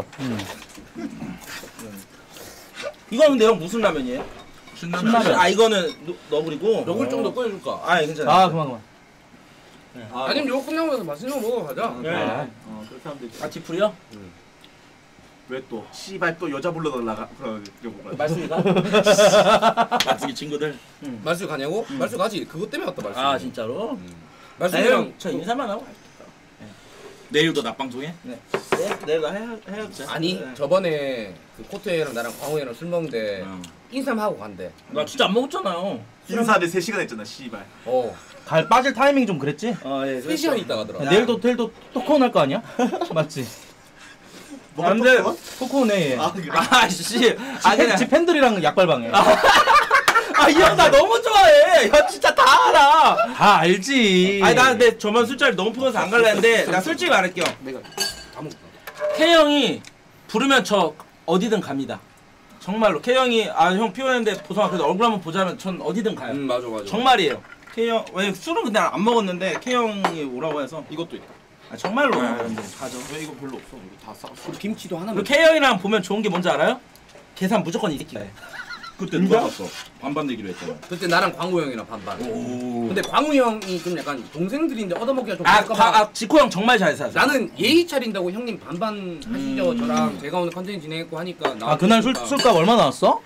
이거는 근데 형 무슨 라면이에요? 신라면. 아 이거는 너구리고. 너굴 좀 더 끓여줄까? 아 괜찮아. 아 그만. 아니면 이거 끝나고 나서 맛있는 거 먹으러 가자. 네. 그렇게 하면 되지. 아 디프리요? 왜 또? 씨발 또 여자 불러달라가 그러고 말씀이가? 말씀이 친구들. 말술 가냐고? 말술 가지. 그것 때문에 갔다 말술. 아 진짜로? 말술이랑 저 인사만 하고. 내일도 낮방송해? 네. 내가 해야지. 아니 네. 저번에 그 코트애랑 나랑 광호애랑 술 먹는데 응. 인삼하고 간대. 나 진짜 안 먹었잖아요. 인사를 3시간 했잖아 씨발. 갈 빠질 타이밍이 좀 그랬지? 아 예. 3시간 있다 가더라. 내일도 토크온 할 거 아니야? 맞지? 뭐가 안 돼. 또 토크온 해. 아 그래? 아씨. 아 그냥. 집 팬들이랑 약발방해. 아 이 형 나 너무 좋아해. 야 진짜 다 알아. 다 알지. 아니 나 근데 저번 술자리 너무 피곤해서 안 갈라 했는데 나 솔직히 말할게요. 내가 다 먹었다. K 형이 부르면 저 어디든 갑니다. 정말로 K 형이 아 형 피곤했는데 보성아 그래도 얼굴 한번 보자면 전 어디든 가요. 맞아. 정말이에요. K 형 왜 술은 근데 안 먹었는데 K 형이 오라고 해서 이것도 있다. 아 정말로 여러분들 가죠. 왜 이거 별로 없어? 이거 다 싸. 우리 김치도 하나만. 그리고 K 형이랑 보면 좋은 게 뭔지 알아요? 계산 무조건 이 새끼가 해. 그때 누가 갔어? 반반 내기로 했잖아. 그때 나랑 광우 형이랑 반반. 근데 광우 형이 좀 약간 동생들인데 얻어먹기가 좀 그럴까봐. 아 지코 형 정말 잘 사세요. 나는 예의 차린다고 형님 반반 하시죠. 저랑 제가 오늘 컨텐츠 진행했고 하니까. 아 그날 술값 얼마 나왔어?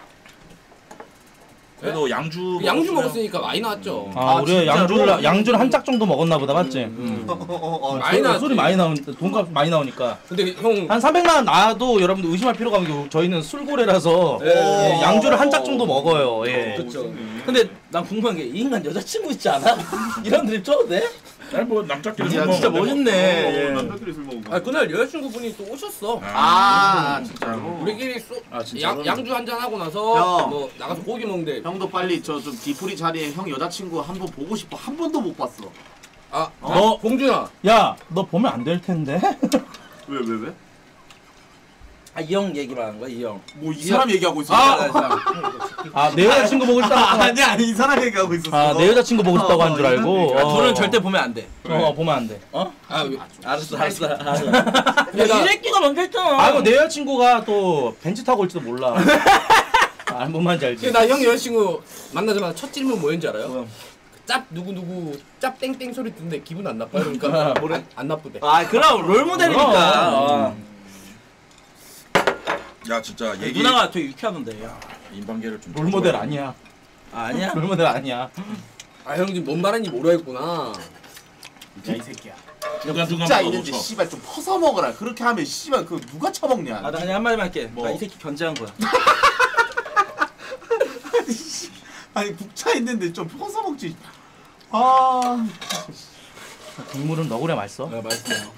그래도 양주 양주 먹었으니까 많이 나왔죠. 우리 양주를 한 짝 정도 먹었나 보다 맞지? 많이 나왔지. 술이 많이 나오니까 돈값 많이 나오니까 근데 형 한 300만 원 나와도 여러분들 의심할 필요가 없는 게 저희는 술고래라서 예, 양주를 한 짝 정도 먹어요. 예. 그렇죠. 근데 난 궁금한 게 이 인간 여자친구 있지 않아? 이런 드립 쳐도 돼? 뭐 남자끼리 야, 술 진짜 먹었는데 멋있네. 남자끼리 술 먹은 거. 아 그날 여자친구분이 또 오셨어. 진짜로. 우리끼리 진짜로? 양주 한잔 하고 나서 형. 뭐 나가서 고기 먹는데 형도 빨리 저 좀 디프리 자리에 형 여자친구 한 번 보고 싶어. 한 번도 못 봤어. 너 봉준아 야, 너 보면 안 될 텐데. 왜? 아 이 형 얘기 말하는 거야 이 형. 뭐 이 사람 얘기하고 있어. 내 여자친구 보고 싶다고. 아니 이 사람 얘기하고 있었어. 내 여자친구 보고 싶다고 한 줄 알고. 둘은 절대 보면 안 돼. 보면 안 돼. 알았어. 이 새끼가 먼저 했잖아. 내 여자친구가 또 벤츠 타고 올지도 몰라. 뭔 말인지 알지? 나 형 여자친구 만나자마자 첫 질문 뭐였는지 알아요? 뭐야? 짭 누구 짭 땡땡 소리 듣는데 기분 안 나빠요? 그러니까 뭐래? 안 나쁘대. 아 그럼 롤 모델이니까. 야 진짜 얘기 누나가 되게 유쾌하던데. 야. 인방계를 좀 롤모델 아니야. 아니야? 롤모델 아니야. 아 형 지금 뭔 말하는지 모르겠구나. 야 이 새끼야. 중간 진짜 있는데 씨발 좀 퍼서 먹어라. 그렇게 하면 씨발 그 누가 처먹냐. 나 그냥 한마디만 할게. 뭐? 나 이 새끼 견제한 거야. 아니 국차 있는데 좀 퍼서 먹지. 국물은 너구리 맛있어. 맛있어요.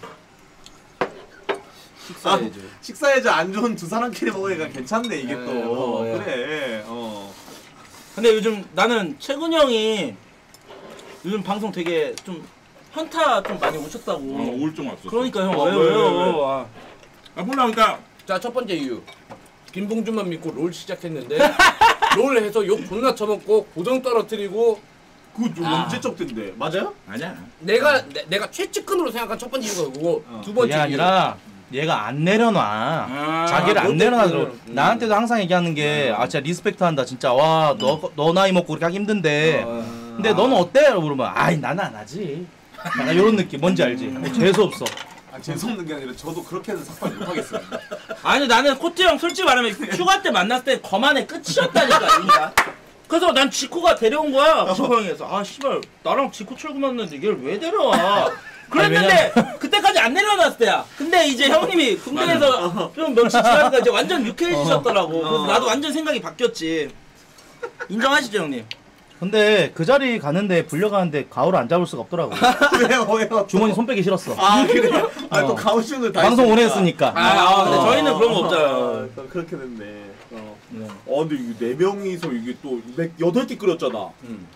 식사해줘 안 좋은 두 사람끼리 먹으니까 괜찮네 이게 네, 또. 예. 그래. 근데 요즘 나는 최근 형이 요즘 방송 되게 좀 현타 좀 많이 오셨다고. 우울증 왔어. 그러니까 형 왜? 왜요? 몰라 그러니까 자 첫 번째 이유. 김봉준만 믿고 롤 시작했는데 롤 해서 욕 존나 쳐먹고 고정 떨어뜨리고 그거 좀 언제적 텐데 맞아요? 아니야. 내가 최측근으로 생각한 첫 번째 이유가 그거고 두 번째 그게 아니라 얘가 안 내려놔. 자기를 안 내려놔. 나한테도 항상 얘기하는 게 진짜 리스펙트 한다. 진짜 와 너 나이 먹고 그렇게 하기 힘든데 근데 너는 어때? 물어보면 아이 나는 안 하지. 약간 이런 느낌 뭔지 알지? 재수 없어. 재수없는 게 아니라 저도 그렇게는 삭발 못하겠습니다. 아니 나는 코트 형 솔직히 말하면 휴가 때 만났을 때 거만의 끝이었다니까 진짜. 그래서 난 지코가 데려온 거야. 지코 형에서 아 씨발 나랑 지코 철구 만났는데 얘를 왜 데려와? 그랬는데 그때까지 안 내려놨을 때야. 근데 이제 형님이 군대에서 좀 며칠 지나니까 이제 완전 유쾌해지셨더라고. 그래서 나도 완전 생각이 바뀌었지. 인정하시죠 형님? 근데 그 자리 가는데 불려가는데 가오를 안 잡을 수가 없더라고. 왜요? 주머니 손 빼기 싫었어. 아 그래요? 아또 가오슝을 다 방송 오래 했으니까. 했으니까. 근데 저희는 그런 거 없잖아요. 또 그렇게 됐네. 근데 이게 4명이서 이게 또 8개 끓였잖아.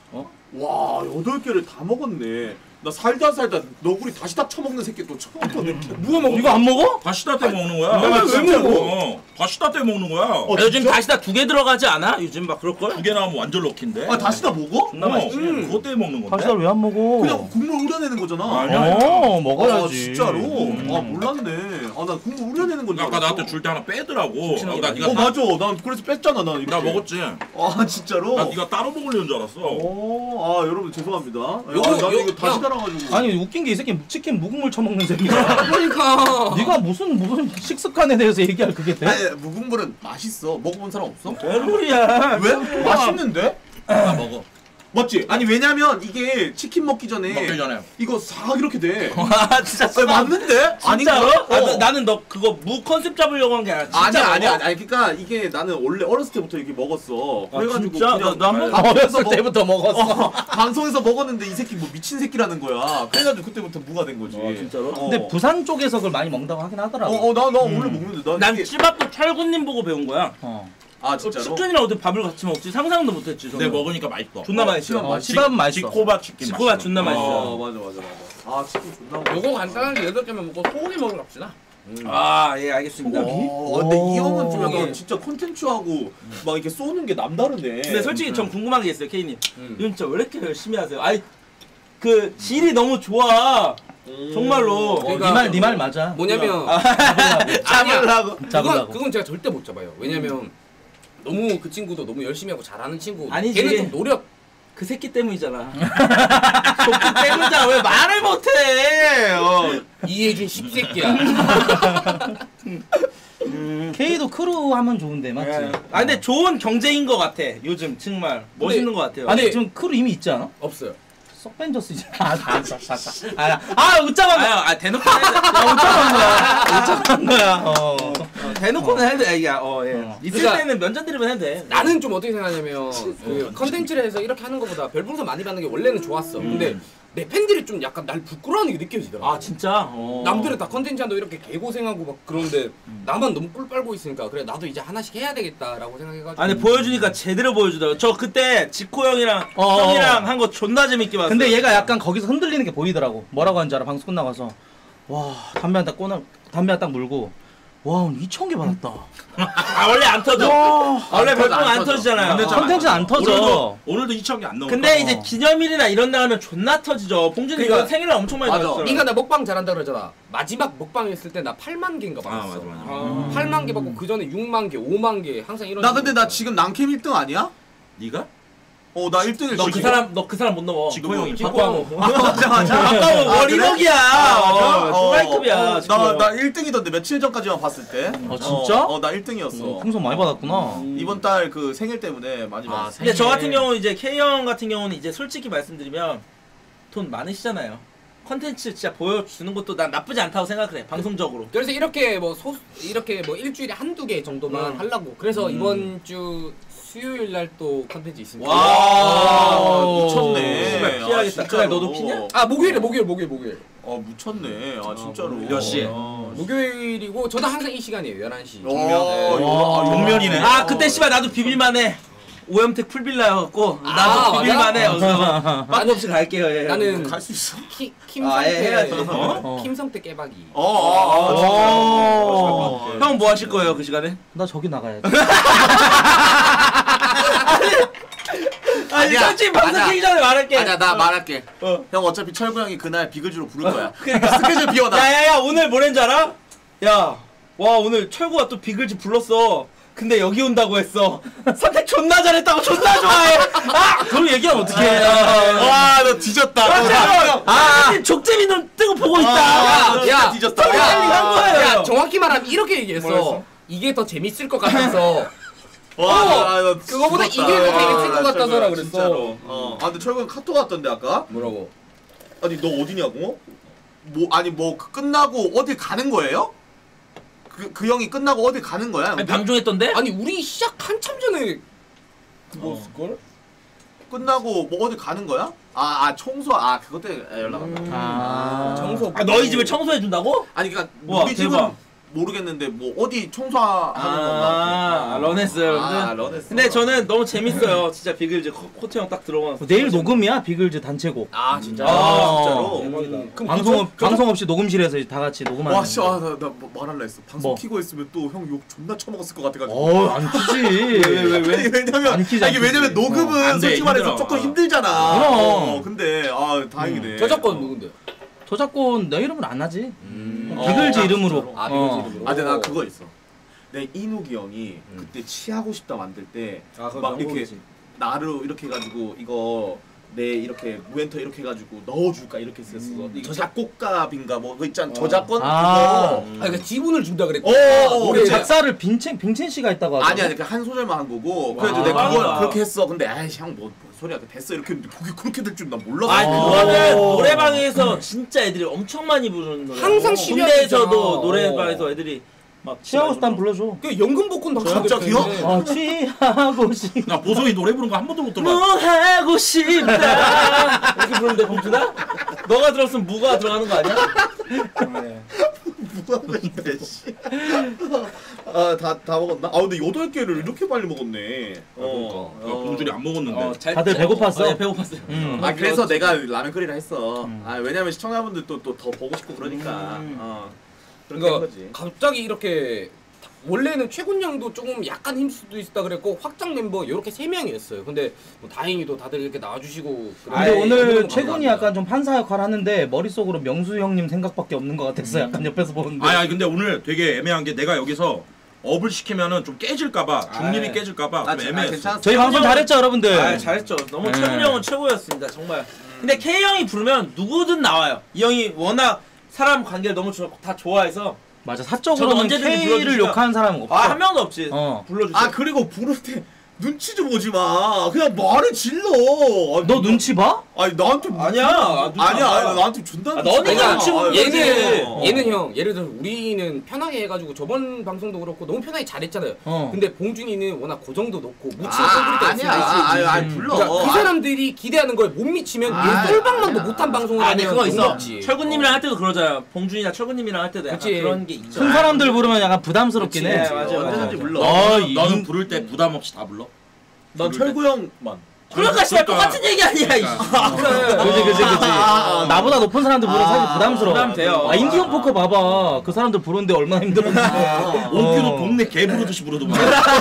와 8개를 다 먹었네. 나 살다 너구리 다시 다 처먹는 새끼 또 처음 봤거든. 누가 먹어? 이거 안 먹어? 다시다 때 먹는 거야. 왜 먹어? 다시다 때 먹는 거야. 요즘 다시다 2개 들어가지 않아? 요즘 막 그럴걸? 2개 나오면 완전 럭키인데. 아 다시 다 먹어? 존나 맛있지. 그것 때문에 먹는 건데. 다시다 왜 안 먹어? 그냥 국물 우려내는 거잖아. 아니야. 먹어야지. 아, 진짜로? 아 몰랐네. 아 나 국물 우려내는 건 줄 아까 알았어. 나한테 줄 때 하나 빼더라고. 나 네가 맞아. 난 그래서 뺐잖아. 나 이렇게. 나 먹었지. 아 진짜로? 나 네가 따로 먹으려는 줄 알았어. 아 여러분 죄송합니다. 요거, 난 이거 다시 야. 달아가지고. 아니 웃긴 게 이 새끼 치킨 무국물 처먹는 새끼야. 그러니까. 네가 무슨 식습관에 대해서 얘기할 그게 돼? 아니 무국물은 맛있어. 먹어본 사람 없어? 개소리야. 왜? 맛있는데? 나 먹어. 맞지? 아니 왜냐면 이게 치킨 먹기 전에 먹기 전에. 이거 싹 이렇게 돼. 아 진짜 아, 맞는데? 진짜로? 아닌가? 아, 나는 너 그거 무 컨셉 잡으려고 한 게 아니라 진짜 아니야. 그러니까 이게 나는 원래 어렸을 때부터 이렇게 먹었어. 아, 그래가지고 진짜? 그냥 나 한번 어렸을 때부터 먹었어. 방송에서 먹었는데 이 새끼 뭐 미친 새끼라는 거야. 그래가지고 그때부터 무가 된 거지. 진짜로? 근데 부산 쪽에서 그걸 많이 먹는다고 하긴 하더라고. 나 원래 먹는데 난 이게- 찌밥도 철구님 보고 배운 거야. 아 진짜로? 치킨이랑 어떻게 밥을 같이 먹지? 상상도 못했지. 근데 먹으니까 맛있어. 존나 맛있어. 치밥은 맛있어. 지코밥 치킨. 지코밥 존나 맛있어. 맞아. 아 치킨 존나 맛있어. 요거 간단하게 8개만 먹고 소고기 먹으러 갑시다. 아, 예, 알겠습니다. 근데 이 형은 좀 약간 진짜 콘텐츠하고 막 이렇게 쏘는 게 남다르네. 근데 솔직히 전 궁금한 게 있어요, 케이님. 이건 진짜 왜 이렇게 열심히 하세요? 아이, 그 질이 너무 좋아. 정말로. 그러니까 네 말 맞아. 뭐냐면 잡으려고. 그건 제가 절대 못 잡아요. 왜냐면 너무 그 친구도 너무 열심히 하고 잘하는 친구. 아니지. 걔는 좀 노력. 그 새끼 때문이잖아. 좋기 때문이잖아. 왜 말을 못해? 이해준 씹새끼야. K도 크루 하면 좋은데 맞지? 아 근데 좋은 경쟁인 것 같아. 요즘 정말 멋있는 것 같아요. 아니 지금 크루 이미 있지 않아? 없어요. 썩벤져스잖아. 웃자만 대놓고 해야 돼. 웃자만 거야. 대놓고는 해도 돼. 있을 그러니까 때는 면접 드리면 해도 돼. 나는 좀 어떻게 생각하냐면 그 컨텐츠를 해서 이렇게 하는 것보다 별풍선 많이 받는 게 원래는 좋았어. 근데 내 팬들이 좀 약간 날 부끄러워하는 게 느껴지더라. 아 진짜? 남들은 다 컨텐츠 한다고 이렇게 개고생하고 막 그런데 나만 너무 꿀 빨고 있으니까 그래 나도 이제 하나씩 해야 되겠다라고 생각해가지고. 아니 보여주니까 제대로 보여주더라고. 저 그때 지코 형이랑 형이랑 한 거 존나 재밌게 봤어. 근데 얘가 약간 거기서 흔들리는 게 보이더라고. 뭐라고 하는지 알아? 방송 끝나고 와서 와 담배 하나 딱 물고 와 오늘 2,000개 받았다. 아 원래 안 터져. 원래 별풍 안 터지잖아요. 근데 잘 컨텐츠는 안 터져. 오늘도 2,000개 안 나오고. 근데 이제 기념일이나 이런 날 하면 존나 터지죠. 봉준이 그러니까- 이거 생일날 엄청 많이 맞아. 받았어. 네가 나 먹방 잘한다 그러잖아. 마지막 먹방 했을 때 나 8만 개인가 받았어. 맞아. 8만 개 받고 그 전에 6만 개, 5만 개 항상 이런. 나 근데 나 지금 남캠 1등 아니야? 네가? 나 1등을 너 그 사람 못 넘어. 지코 형이. 맞아. 아까워 월인옥이야. 또라이급이야. 나 1등이던데 며칠 전까지만 봤을 때. 진짜? 나 1등이었어. 풍선 많이 받았구나. 이번 달 그 생일 때문에 많이 받았어. 근데 저 같은 경우는 이제 K 형 같은 경우는 이제 솔직히 말씀드리면 돈 많으시잖아요. 컨텐츠 진짜 보여주는 것도 난 나쁘지 않다고 생각을 해. 방송적으로. 그래서 이렇게 뭐 일주일에 한두 개 정도만 하려고. 그래서 이번 주 수요일 날 또 컨텐츠 있습니다. 와 씨발, 미쳤네. 피하겠다. 그날 너도 피냐? 아 목요일. 미쳤네. 진짜로. 몇 시에? 목요일이고 저도 항상 이 시간이에요. 11시. 동면이네. 아 그때 씨발 나도 비빌만해. 오염택 풀빌라여갖고 나도 맞아? 비빌만해. 빠꾸 없이 갈게요. 예. 나는 갈 수 있어. 해야지. 김성태 깨박이. 형 뭐 하실 거예요 그 시간에? 나 저기 나가야 돼. 아니 솔직히 방송 키기 전에 말할게. 아니야 나 말할게. 형 어차피 철구 형이 그날 비글즈로 부를 거야. 스케줄 비워놔. 야야야 오늘 뭐랬는지 알아? 야 와 오늘 철구가 또 비글즈 불렀어. 근데 여기 온다고 했어. 선택 존나 잘했다고 존나 좋아해. 그럼 얘기하면 어떡해. 와 너 뒤졌다. 족제비 눈 뜨고 보고 있다. 야, 뒤졌다. 한 거예요. 야, 정확히 말하면 이렇게 얘기했어. 뭐랬어? 이게 더 재밌을 것 같아서. 나 그거보다 죽었다. 이게 더 재밌을 것 나 같아서라 철구야, 그랬어. 진짜로. 아 근데 철구형 카톡 왔던데 아까? 뭐라고? 아니 너 어디냐고? 뭐 끝나고 어딜 가는 거예요? 그 형이 끝나고 어딜 가는 거야? 아니, 방종했던데? 아니 우리 시작 한참 전에 그거였을걸? 끝나고 뭐 어디 가는 거야? 청소 그것 때문에 연락 왔다. 청소. 너희 집을 청소해 준다고? 아니 그러니까 우와, 우리 집은 대박. 모르겠는데 뭐 어디 청소하는 건가? 런했스 여러분들. 런했어. 근데 저는 너무 재밌어요. 진짜 비글즈 코트 형 딱 들어가서 내일 녹음이야 비글즈 단체곡. 진짜. 진짜로? 대박이다. 그럼 방송 없이 녹음실에서 다 같이 녹음하는. 와, 씨, 나 말할라 했어. 방송 뭐? 키고 있으면 또 형 욕 존나 처먹었을 것 같아가지고. 안 키지. 아니, 왜냐면 안 키지, 안 이게 왜냐면 키지. 녹음은 안 돼, 솔직히 말해서 힘들어. 조금 힘들잖아. 그럼. 근데 다행이네. 저작권 누군데? 저작권 내 이름은 안 하지. 비글즈 이름으로. 진짜로? 비글즈 이름으로. 근데 나 그거 있어. 내 이누기 형이 그때 치하고 싶다 만들 때 막 이렇게 나를 이렇게 해가지고 이거 내 이렇게 무엔터 이렇게 해가지고 넣어줄까 이렇게 했었어. 이거 작곡가빈가 뭐 그거 있잖아. 저작권 그거. 그러니까 지분을 준다 그랬고. 노래 작사를 빈첸 씨가 했다고 하죠. 아니 그 한 소절만 한 거고. 그래도 와, 내가 그걸 맞아. 그렇게 했어. 근데 아이씨 형 소리야 됐어 이렇게 했는데 그게 그렇게 될 줄 난 몰랐어. 그거는 노래방에서 진짜 애들이 엄청 많이 부르는 노래. 항상 군대에서도 시비하잖아. 노래방에서 애들이 막 취하고 싶다면 불러줘. 그 연금 복권 당첨. 진짜 귀여워? 취하고 싶. 나 보성이 노래 부르는 거 한 번도 못 들어봤어. 뭐 하고 싶다. 이렇게 부르는데 봉준아? 너가 들었으면 무가 들어가는 거 아니야? 무한한데 씨. 다 먹었나? 근데 8개를 이렇게 빨리 먹었네. 봉준이 안 먹었는데. 다들 배고팠어? 네, 배고팠어요. 그래서 내가 라면 끓이라 했어. 왜냐면 시청자분들 또 더 보고 싶고 그러니까. 그렇게 한 그러니까 거지. 갑자기 이렇게 원래는 최군형도 조금 약간 힘 수도 있다 그랬고 확장 멤버 이렇게 3명이었어요. 근데 뭐 다행히도 다들 이렇게 나와주시고. 근데 너무 오늘 감사합니다. 최군이 약간 좀 판사 역할 하는데 머릿속으로 명수 형님 생각밖에 없는 것 같았어. 약간 옆에서 보는데. 아니 근데 오늘 되게 애매한 게 내가 여기서 업을 시키면은 좀 깨질까봐 중립이 깨질까봐 좀 애매했어. 괜찮았어. 저희 방송 잘했죠 여러분들. 잘했죠. 너무 최군 형은 최고였습니다. 정말. 근데 K 형이 부르면 누구든 나와요. 이 형이 워낙 사람 관계를 너무 다 좋아해서. 맞아 저도 사적으로는 언제든지 K를 불러주시면- 욕하는 사람은 없어. 한 명도 없지. 불러주세요. 그리고 부를 때 눈치 좀 보지 마. 그냥 말을 질러. 너 눈치 봐? 아니 나한테 아니야. 아니야 나한테 준다. 너는 눈치 보지. 얘는 형 예를 들어 우리는 편하게 해가지고 저번 방송도 그렇고 너무 편하게 잘했잖아요. 근데 봉준이는 워낙 고정도 높고 묻히는 꼴불이 때가 아니 불러. 그러니까 그 사람들이 기대하는 거에 못 미치면 얘 똘방망도 못한 방송을 아니 하면 그거 있어. 없지. 철구님이랑 할 때도 그러잖아요. 봉준이나 철구님이랑 할 때도 약간 그치. 그런 게 있죠. 큰 사람들 부르면 약간 부담스럽긴 그치, 해. 맞아. 언제든지 불러. 너는 부를 때 부담 없이 다 불러? 난 철구 형만. 그러니까 씨발 똑같은 얘기 아니야. 그지. 나보다 높은 사람들 부르면 사실 부담스러워. 부담돼요. 인디언 포커 봐봐. 그 사람들 부르는데 얼마나 힘들었는지. 옥규도 동네 개 부르듯이 부르더만.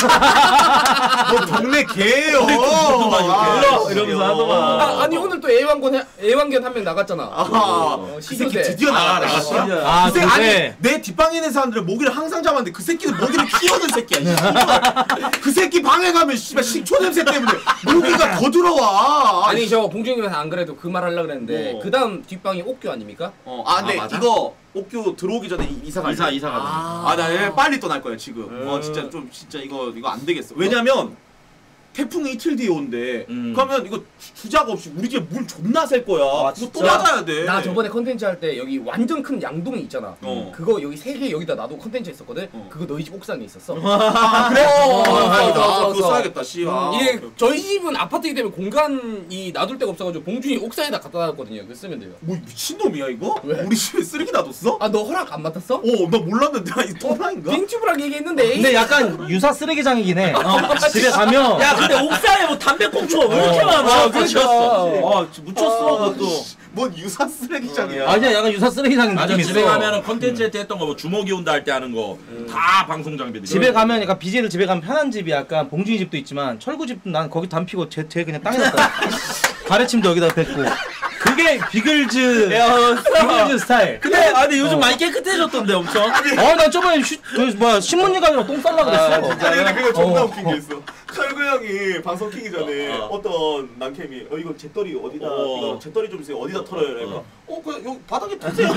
너 동네 개예요. 이러면서 하더만. 아니 오늘 또 애완견 한 명 나갔잖아. 그 새끼 드디어 나갔어. 그래. 내 뒷방에 있는 사람들은 모기를 항상 잡았는데 그 새끼는 모기를 키우는 새끼야. 씨발. 그 새끼 방에 가면 씨발 식초 냄새 때문에 모기가 더 들어와. 아니 저 봉준이한테 안 그래도 그 말 하려고 그랬는데 그 다음 뒷방이 옥규 아닙니까? 근데 맞아? 이거 옥규 들어오기 전에 이사 가. 이사가. 나 빨리 떠날 거야 지금. 진짜 좀 진짜 이거 안 되겠어. 왜냐면 태풍이 이틀 뒤에 온대. 그러면 이거 주작 없이 우리 집에 물 존나 셀 거야. 그거 또 맞아야 돼. 나 저번에 컨텐츠 할 때 여기 완전 큰 양동이 있잖아. 그거 여기 3개 여기다 나도 컨텐츠 했었거든. 그거 너희 집 옥상에 있었어. 그래? 그거 그거 써야겠다. 씨. 이게 저희 집은 아파트이기 때문에 공간이 놔둘 데가 없어가지고 봉준이 옥상에다 갖다 놨거든요. 그거 쓰면 돼요. 뭐 미친놈이야 이거? 왜? 우리 집에 쓰레기 놔뒀어? 너 허락 안 맡았어? 나 몰랐는데. 아니 또라인가? 빈튜브랑 얘기했는데. 근데 약간 유사 쓰레기장이긴 해. 집에 가면 야 근데 옥상에 뭐 담배꽁초 왜 이렇게 많아? 묻혔어. 묻혔어 그것도. 뭔 유사 쓰레기장이야. 아니야 약간 유사 쓰레기장 맞아 느낌 집에 있어. 가면은 컨텐츠 때 했던 거 뭐 주먹이 온다 할 때 하는 거 다 방송 장비들. 집에 가면 약간 BJ들 집에 가면 편한 집이 약간 봉준이 집도 있지만 철구 집도 난 거기 담피고 쟤 그냥 땅에다 가래침도 여기다 뱉고 그게 비글즈 스타일. 근데 아니 요즘 많이 깨끗해졌던데 엄청. 난 저번에 신문일 가지고 똥 쌀라 그랬어. 아니 근데 그거 존나 웃긴 게 있어. 철구 형이 방송 키기 전에 어떤 남캠이 이거 재떨이 어디다 이거 재떨이 좀 주세요 어디다 털어요 그러니까 그냥 여기 바닥에 털세요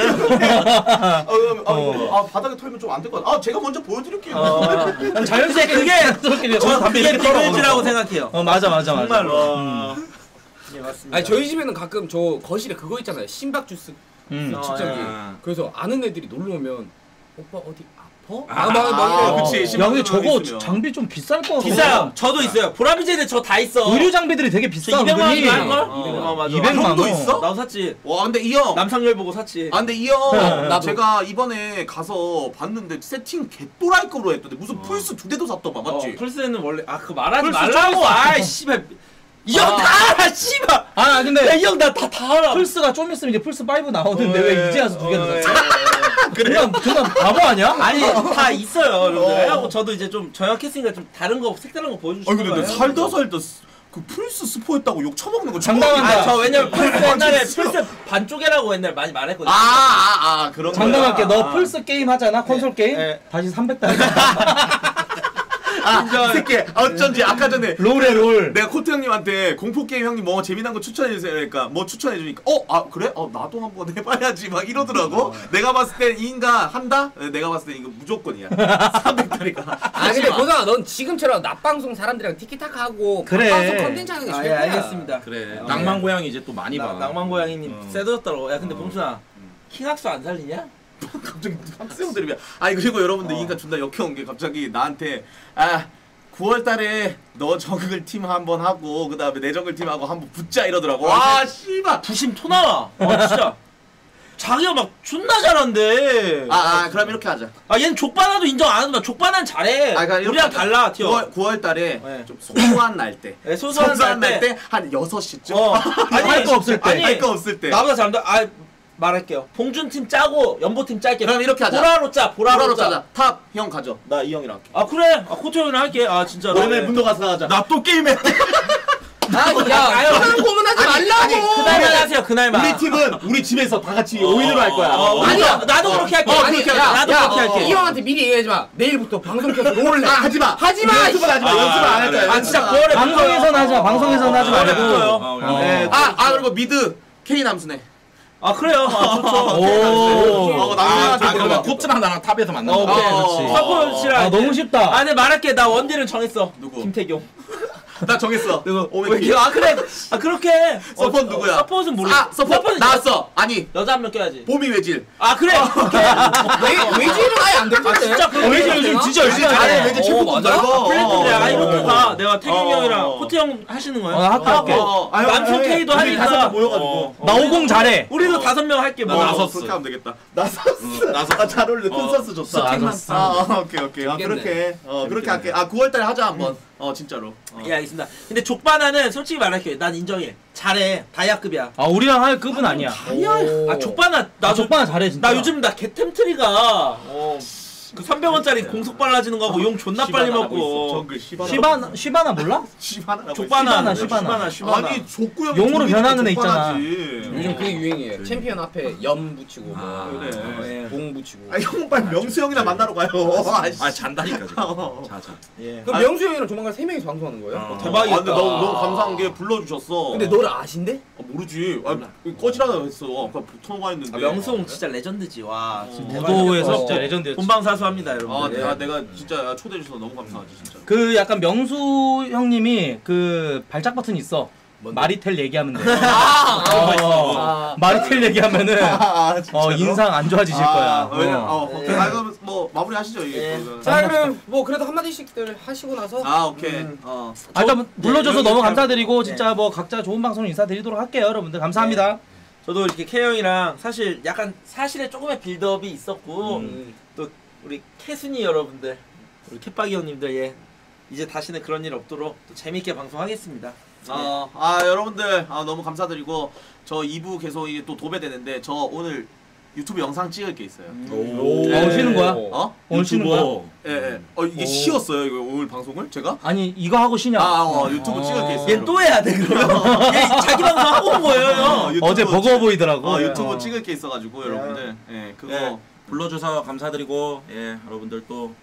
바닥에 털면 좀 안 될 것 같아 제가 먼저 보여드릴게요 자연스럽게 그게 비글즈라고 생각해요. 맞아. 정말로. 예, 맞습니다. 아니 저희 집에는 가끔 저 거실에 그거 있잖아요. 심박 주스 측정기. 그래서 아는 애들이 놀러 오면 오빠 어디 아파? 그치. 야 근데 저거 장비 좀 비쌀 거 같아. 비싸요. 저도 있어요. 보라비제는 저 다 있어. 의료 장비들이 되게 비싸. 200만 원 은근히. 할걸? 맞아. 200만 형도 원. 있어? 나도 샀지. 와 근데 이 형 남상열 보고 샀지. 근데 이 형 제가 이번에 가서 봤는데 세팅 개또라이급으로 했던데 무슨 플스 2대도 샀더만 맞지? 플스는 원래 그거 말하지 플스 말라고. 좀 아이 씨발. 이 형 다 알아 씨발. 근데 이 형 나 다 알아. 플스가 좀 있으면 이제 플스 5 나오는데 왜 이제 와서 두 개나 샀어? 그냥 바보 아니야? 아니 다 있어요. 여러분들. 그래갖고 저도 이제 좀 저역했으니까 좀 다른 거 색다른 거 보여주고 싶어요. 근데 살다 그 플스 스포했다고 욕 처먹는 거 장담한다. 저 왜냐면 플스 옛날에 플스 반쪽이라고 옛날에 많이 말했거든요. 그런 거야. 장담할게. 너 플스 게임 하잖아 콘솔 게임 다시 300달러. 이 새끼 어쩐지 아까 전에 롤에 롤. 내가 코트 형님한테 공포 게임 형님 뭐 재미난 거 추천해 주세요. 그러니까 뭐 추천해 주니까 그래? 나도 한번 해봐야지 막 이러더라고. 내가 봤을 땐 이 인간 한다? 내가 봤을 땐 이거 무조건이야. 300달러니까. 근데 고상아 넌 지금처럼 낮방송 사람들이랑 티키타카 하고 그래. 방송 컨텐츠 하는 게 예, 최고야. 알겠습니다. 그래. 낭만 고양이 이제 또 많이 봐. 낭만 고양이님 세졌더라고. 야 근데 봉순아 킹학수 안 살리냐? 갑자기 학생들이면 그리고 여러분들 이 인간 존나 역겨운 게 갑자기 나한테 9월달에 너 저글 팀 한번 하고 그 다음에 내 저글 팀 하고 한번 붙자 이러더라고. 씨발. 부심 토 나와. 진짜. 자기가 막 존나 잘한대. 그럼 이렇게 하자. 얘는 족바나도 인정 안 한다. 족바나는 잘해. 우리랑 달라 티어. 9월달에 좀 소소한 날 때. 네, 소소한 날 때 한 6시쯤. 할 거 없을 때. 할 거 없을 때. 나보다 잘한다. 말할게요. 봉준팀 짜고 연보팀 짤게. 그럼 이렇게 하자. 보라로 짜. 탑 형 가져. 나 이 형이랑 할게. 그래. 코트 형이랑 할게. 진짜. 너네 문도 가서 하자. 나 또 게임해. 그냥 고문하지 말라고. 그날만 하세요. 그날만. 우리 팀은 우리 집에서 다 같이 5인으로 할 거야. 나도 그렇게 할게. 나도 그렇게 할게. 이 형한테 미리 얘기하지 마. 내일부터 방송 켜서 롤 해. 하지 마. 하지 마. 연습은 하지 마. 연습을 안 할 거야. 진짜 9월에 방송에서는 하지 마. 방송에서는 하지 말고. 그리고 미드 K 남순애. 그래요. 좋죠. 그러면 코트랑 나랑 탑에서 만난다. 서포 씨랑 너무 쉽다. 근데 말할게. 나 원딜은 정했어. 누구? 김태경. 나 정했어. 오메키. 그래. 그래. 서폿 누구야? 서폿은 모르겠어. 서폿 나왔어. 여자 한 명 껴야지. 봄이 외질. 그래. 외질은 아예 안 될 텐데. 진짜 외질 요즘 진짜 열심히 하네. 외질 최고 맞아? 플랫폼이야. 이것도 다 내가 태경이 형이랑 코트 형 하시는 거야. 할게. 남순 K도 하니까. 5명 모여가지고. 나 50 잘해. 우리도 5명 할게. 그렇게 하면 되겠다. 나섰어. 잘 어울려. 콘서스 좋다. 오케이. 그렇게 할게. 9월달에 하자 한번. 진짜로. 예, 알겠습니다. 근데 족바나는 솔직히 말할게. 난 인정해. 잘해. 다이아급이야. 우리랑 할 급은 아니야. 족바나 족바나 잘해 진짜. 나 요즘 개템트리가 그 300원짜리 공속 빨라지는 거하고 용 존나 빨리 먹고. 정글 시바나 몰라? 족바나. 아니 족구 형 용으로 변하는 애 있잖아. 요즘 그게 유행이에요. 챔피언 앞에 염 붙이고 봉 붙이고. 형 빨리 명수 형이랑 만나러 가요. 잔다니까 지금. 자자. 그럼 명수 형이랑 조만간 3명이서 방송하는 거예요? 대박이다. 근데 너무 감사한 게 불러주셨어. 근데 너를 아신대? 모르지. 꺼지라고 했어. 아까 통화 했는데. 명수홍 진짜 레전드지. 와. 무도에서 진짜 레전드였지. 본방사수합니다 여러분. 내가 진짜 초대해 주셔서 너무 감사하지 진짜. 그 약간 명수 형님이 그 발작 버튼 있어. 마리텔 얘기하면 돼. 마리텔 얘기하면은 인상 안 좋아지실 거야. 그럼 뭐 마무리 하시죠 이게. 자 그럼 뭐 그래도 한마디씩들 하시고 나서. 오케이. 일단 불러줘서 너무 감사드리고 진짜 뭐 각자 좋은 방송 인사드리도록 할게요 여러분들. 감사합니다. 저도 이렇게 K 형이랑 사실 약간 사실에 조금의 빌드업이 있었고 또 우리 캐순이 여러분들, 우리 캣박이 형님들 이제 다시는 그런 일 없도록 또 재밌게 방송하겠습니다. 여러분들 너무 감사드리고 저 2부 계속 이게 또 도배되는데 저 오늘 유튜브 영상 찍을 게 있어요. 쉬는 거야? 오늘 쉬는 거야? 예. 이게 쉬었어요 이거 오늘 방송을 제가? 아니 이거 하고 쉬냐? 유튜브 찍을 게 있어요. 얘 또 해야 돼 그러면? 얘 자기 방송 하고 온 거예요. 어제 버거워 보이더라고. 유튜브 찍을 게 있어가지고 여러분들 그거 불러줘서 감사드리고 여러분들 또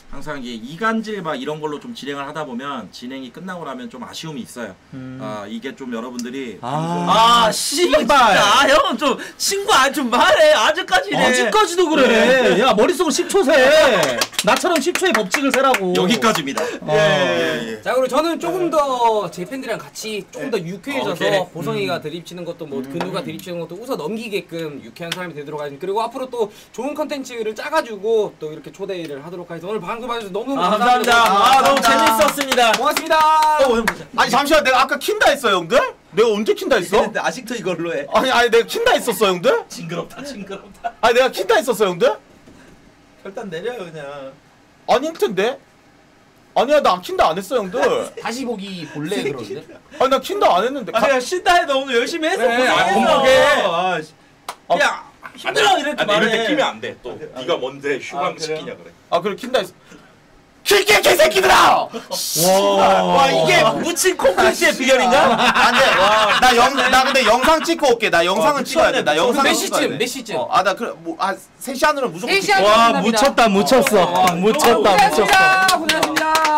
항상 이게 이간질 막 이런 걸로 좀 진행을 하다 보면 진행이 끝나고 나면 좀 아쉬움이 있어요. 이게 좀 여러분들이 씨발. 형은 좀 친구 좀 말해. 아직까지네. 아직까지도 그래. 야 머릿속으로 10초 세. 나처럼 10초의 법칙을 세라고. 여기까지입니다. 예. 자 그리고 저는 조금 더 제 팬들이랑 같이 조금 더 유쾌해져서 오케이. 보성이가 드립치는 것도 뭐 근우가 드립치는 것도 웃어 넘기게끔 유쾌한 사람이 되도록 하겠습니다. 그리고 앞으로 또 좋은 컨텐츠를 짜가지고 또 이렇게 초대를 하도록 하겠습니다. 오늘 방송 봐주셔서 너무 감사합니다. 너무 재밌었습니다. 고맙습니다. 아니 잠시만 내가 아까 킨다 했어 형들? 내가 언제 킨다 했어? 근데 아직도 이걸로 해. 아니 내가 킨다 했었어 형들? 징그럽다. 아니 내가 킨다 했었어 형들? 일단 내려요 그냥. 아닐 텐데? 아니야 나 킨다 안 했어 형들. 다시 보기 볼래 그러는데? 아니 나 킨다 안 했는데. 그냥 쉰다 해도 오늘 열심히 했어. 그래, 고생했어. 야 힘들어 이렇게 아니, 말해. 이럴 때 끼면 안 돼. 또 네가 뭔데 휴방 시키냐 그래. 아 그래 킨다 했어. 킬게 개새끼들아! 와 이게 묻힌 콩글씨의 비결인가? 안돼. 나 근데 영상 찍고 올게. 나 영상은 찍어야 돼. 나 영상 몇 시쯤? 몇 시쯤? 나 그래 뭐아 3시 안으로 무조건. 3시 안으로 와 끝납니다. 묻혔다 묻혔어. 묻혔다 묻혔어. 고생하셨습니다. 고생하셨습니다.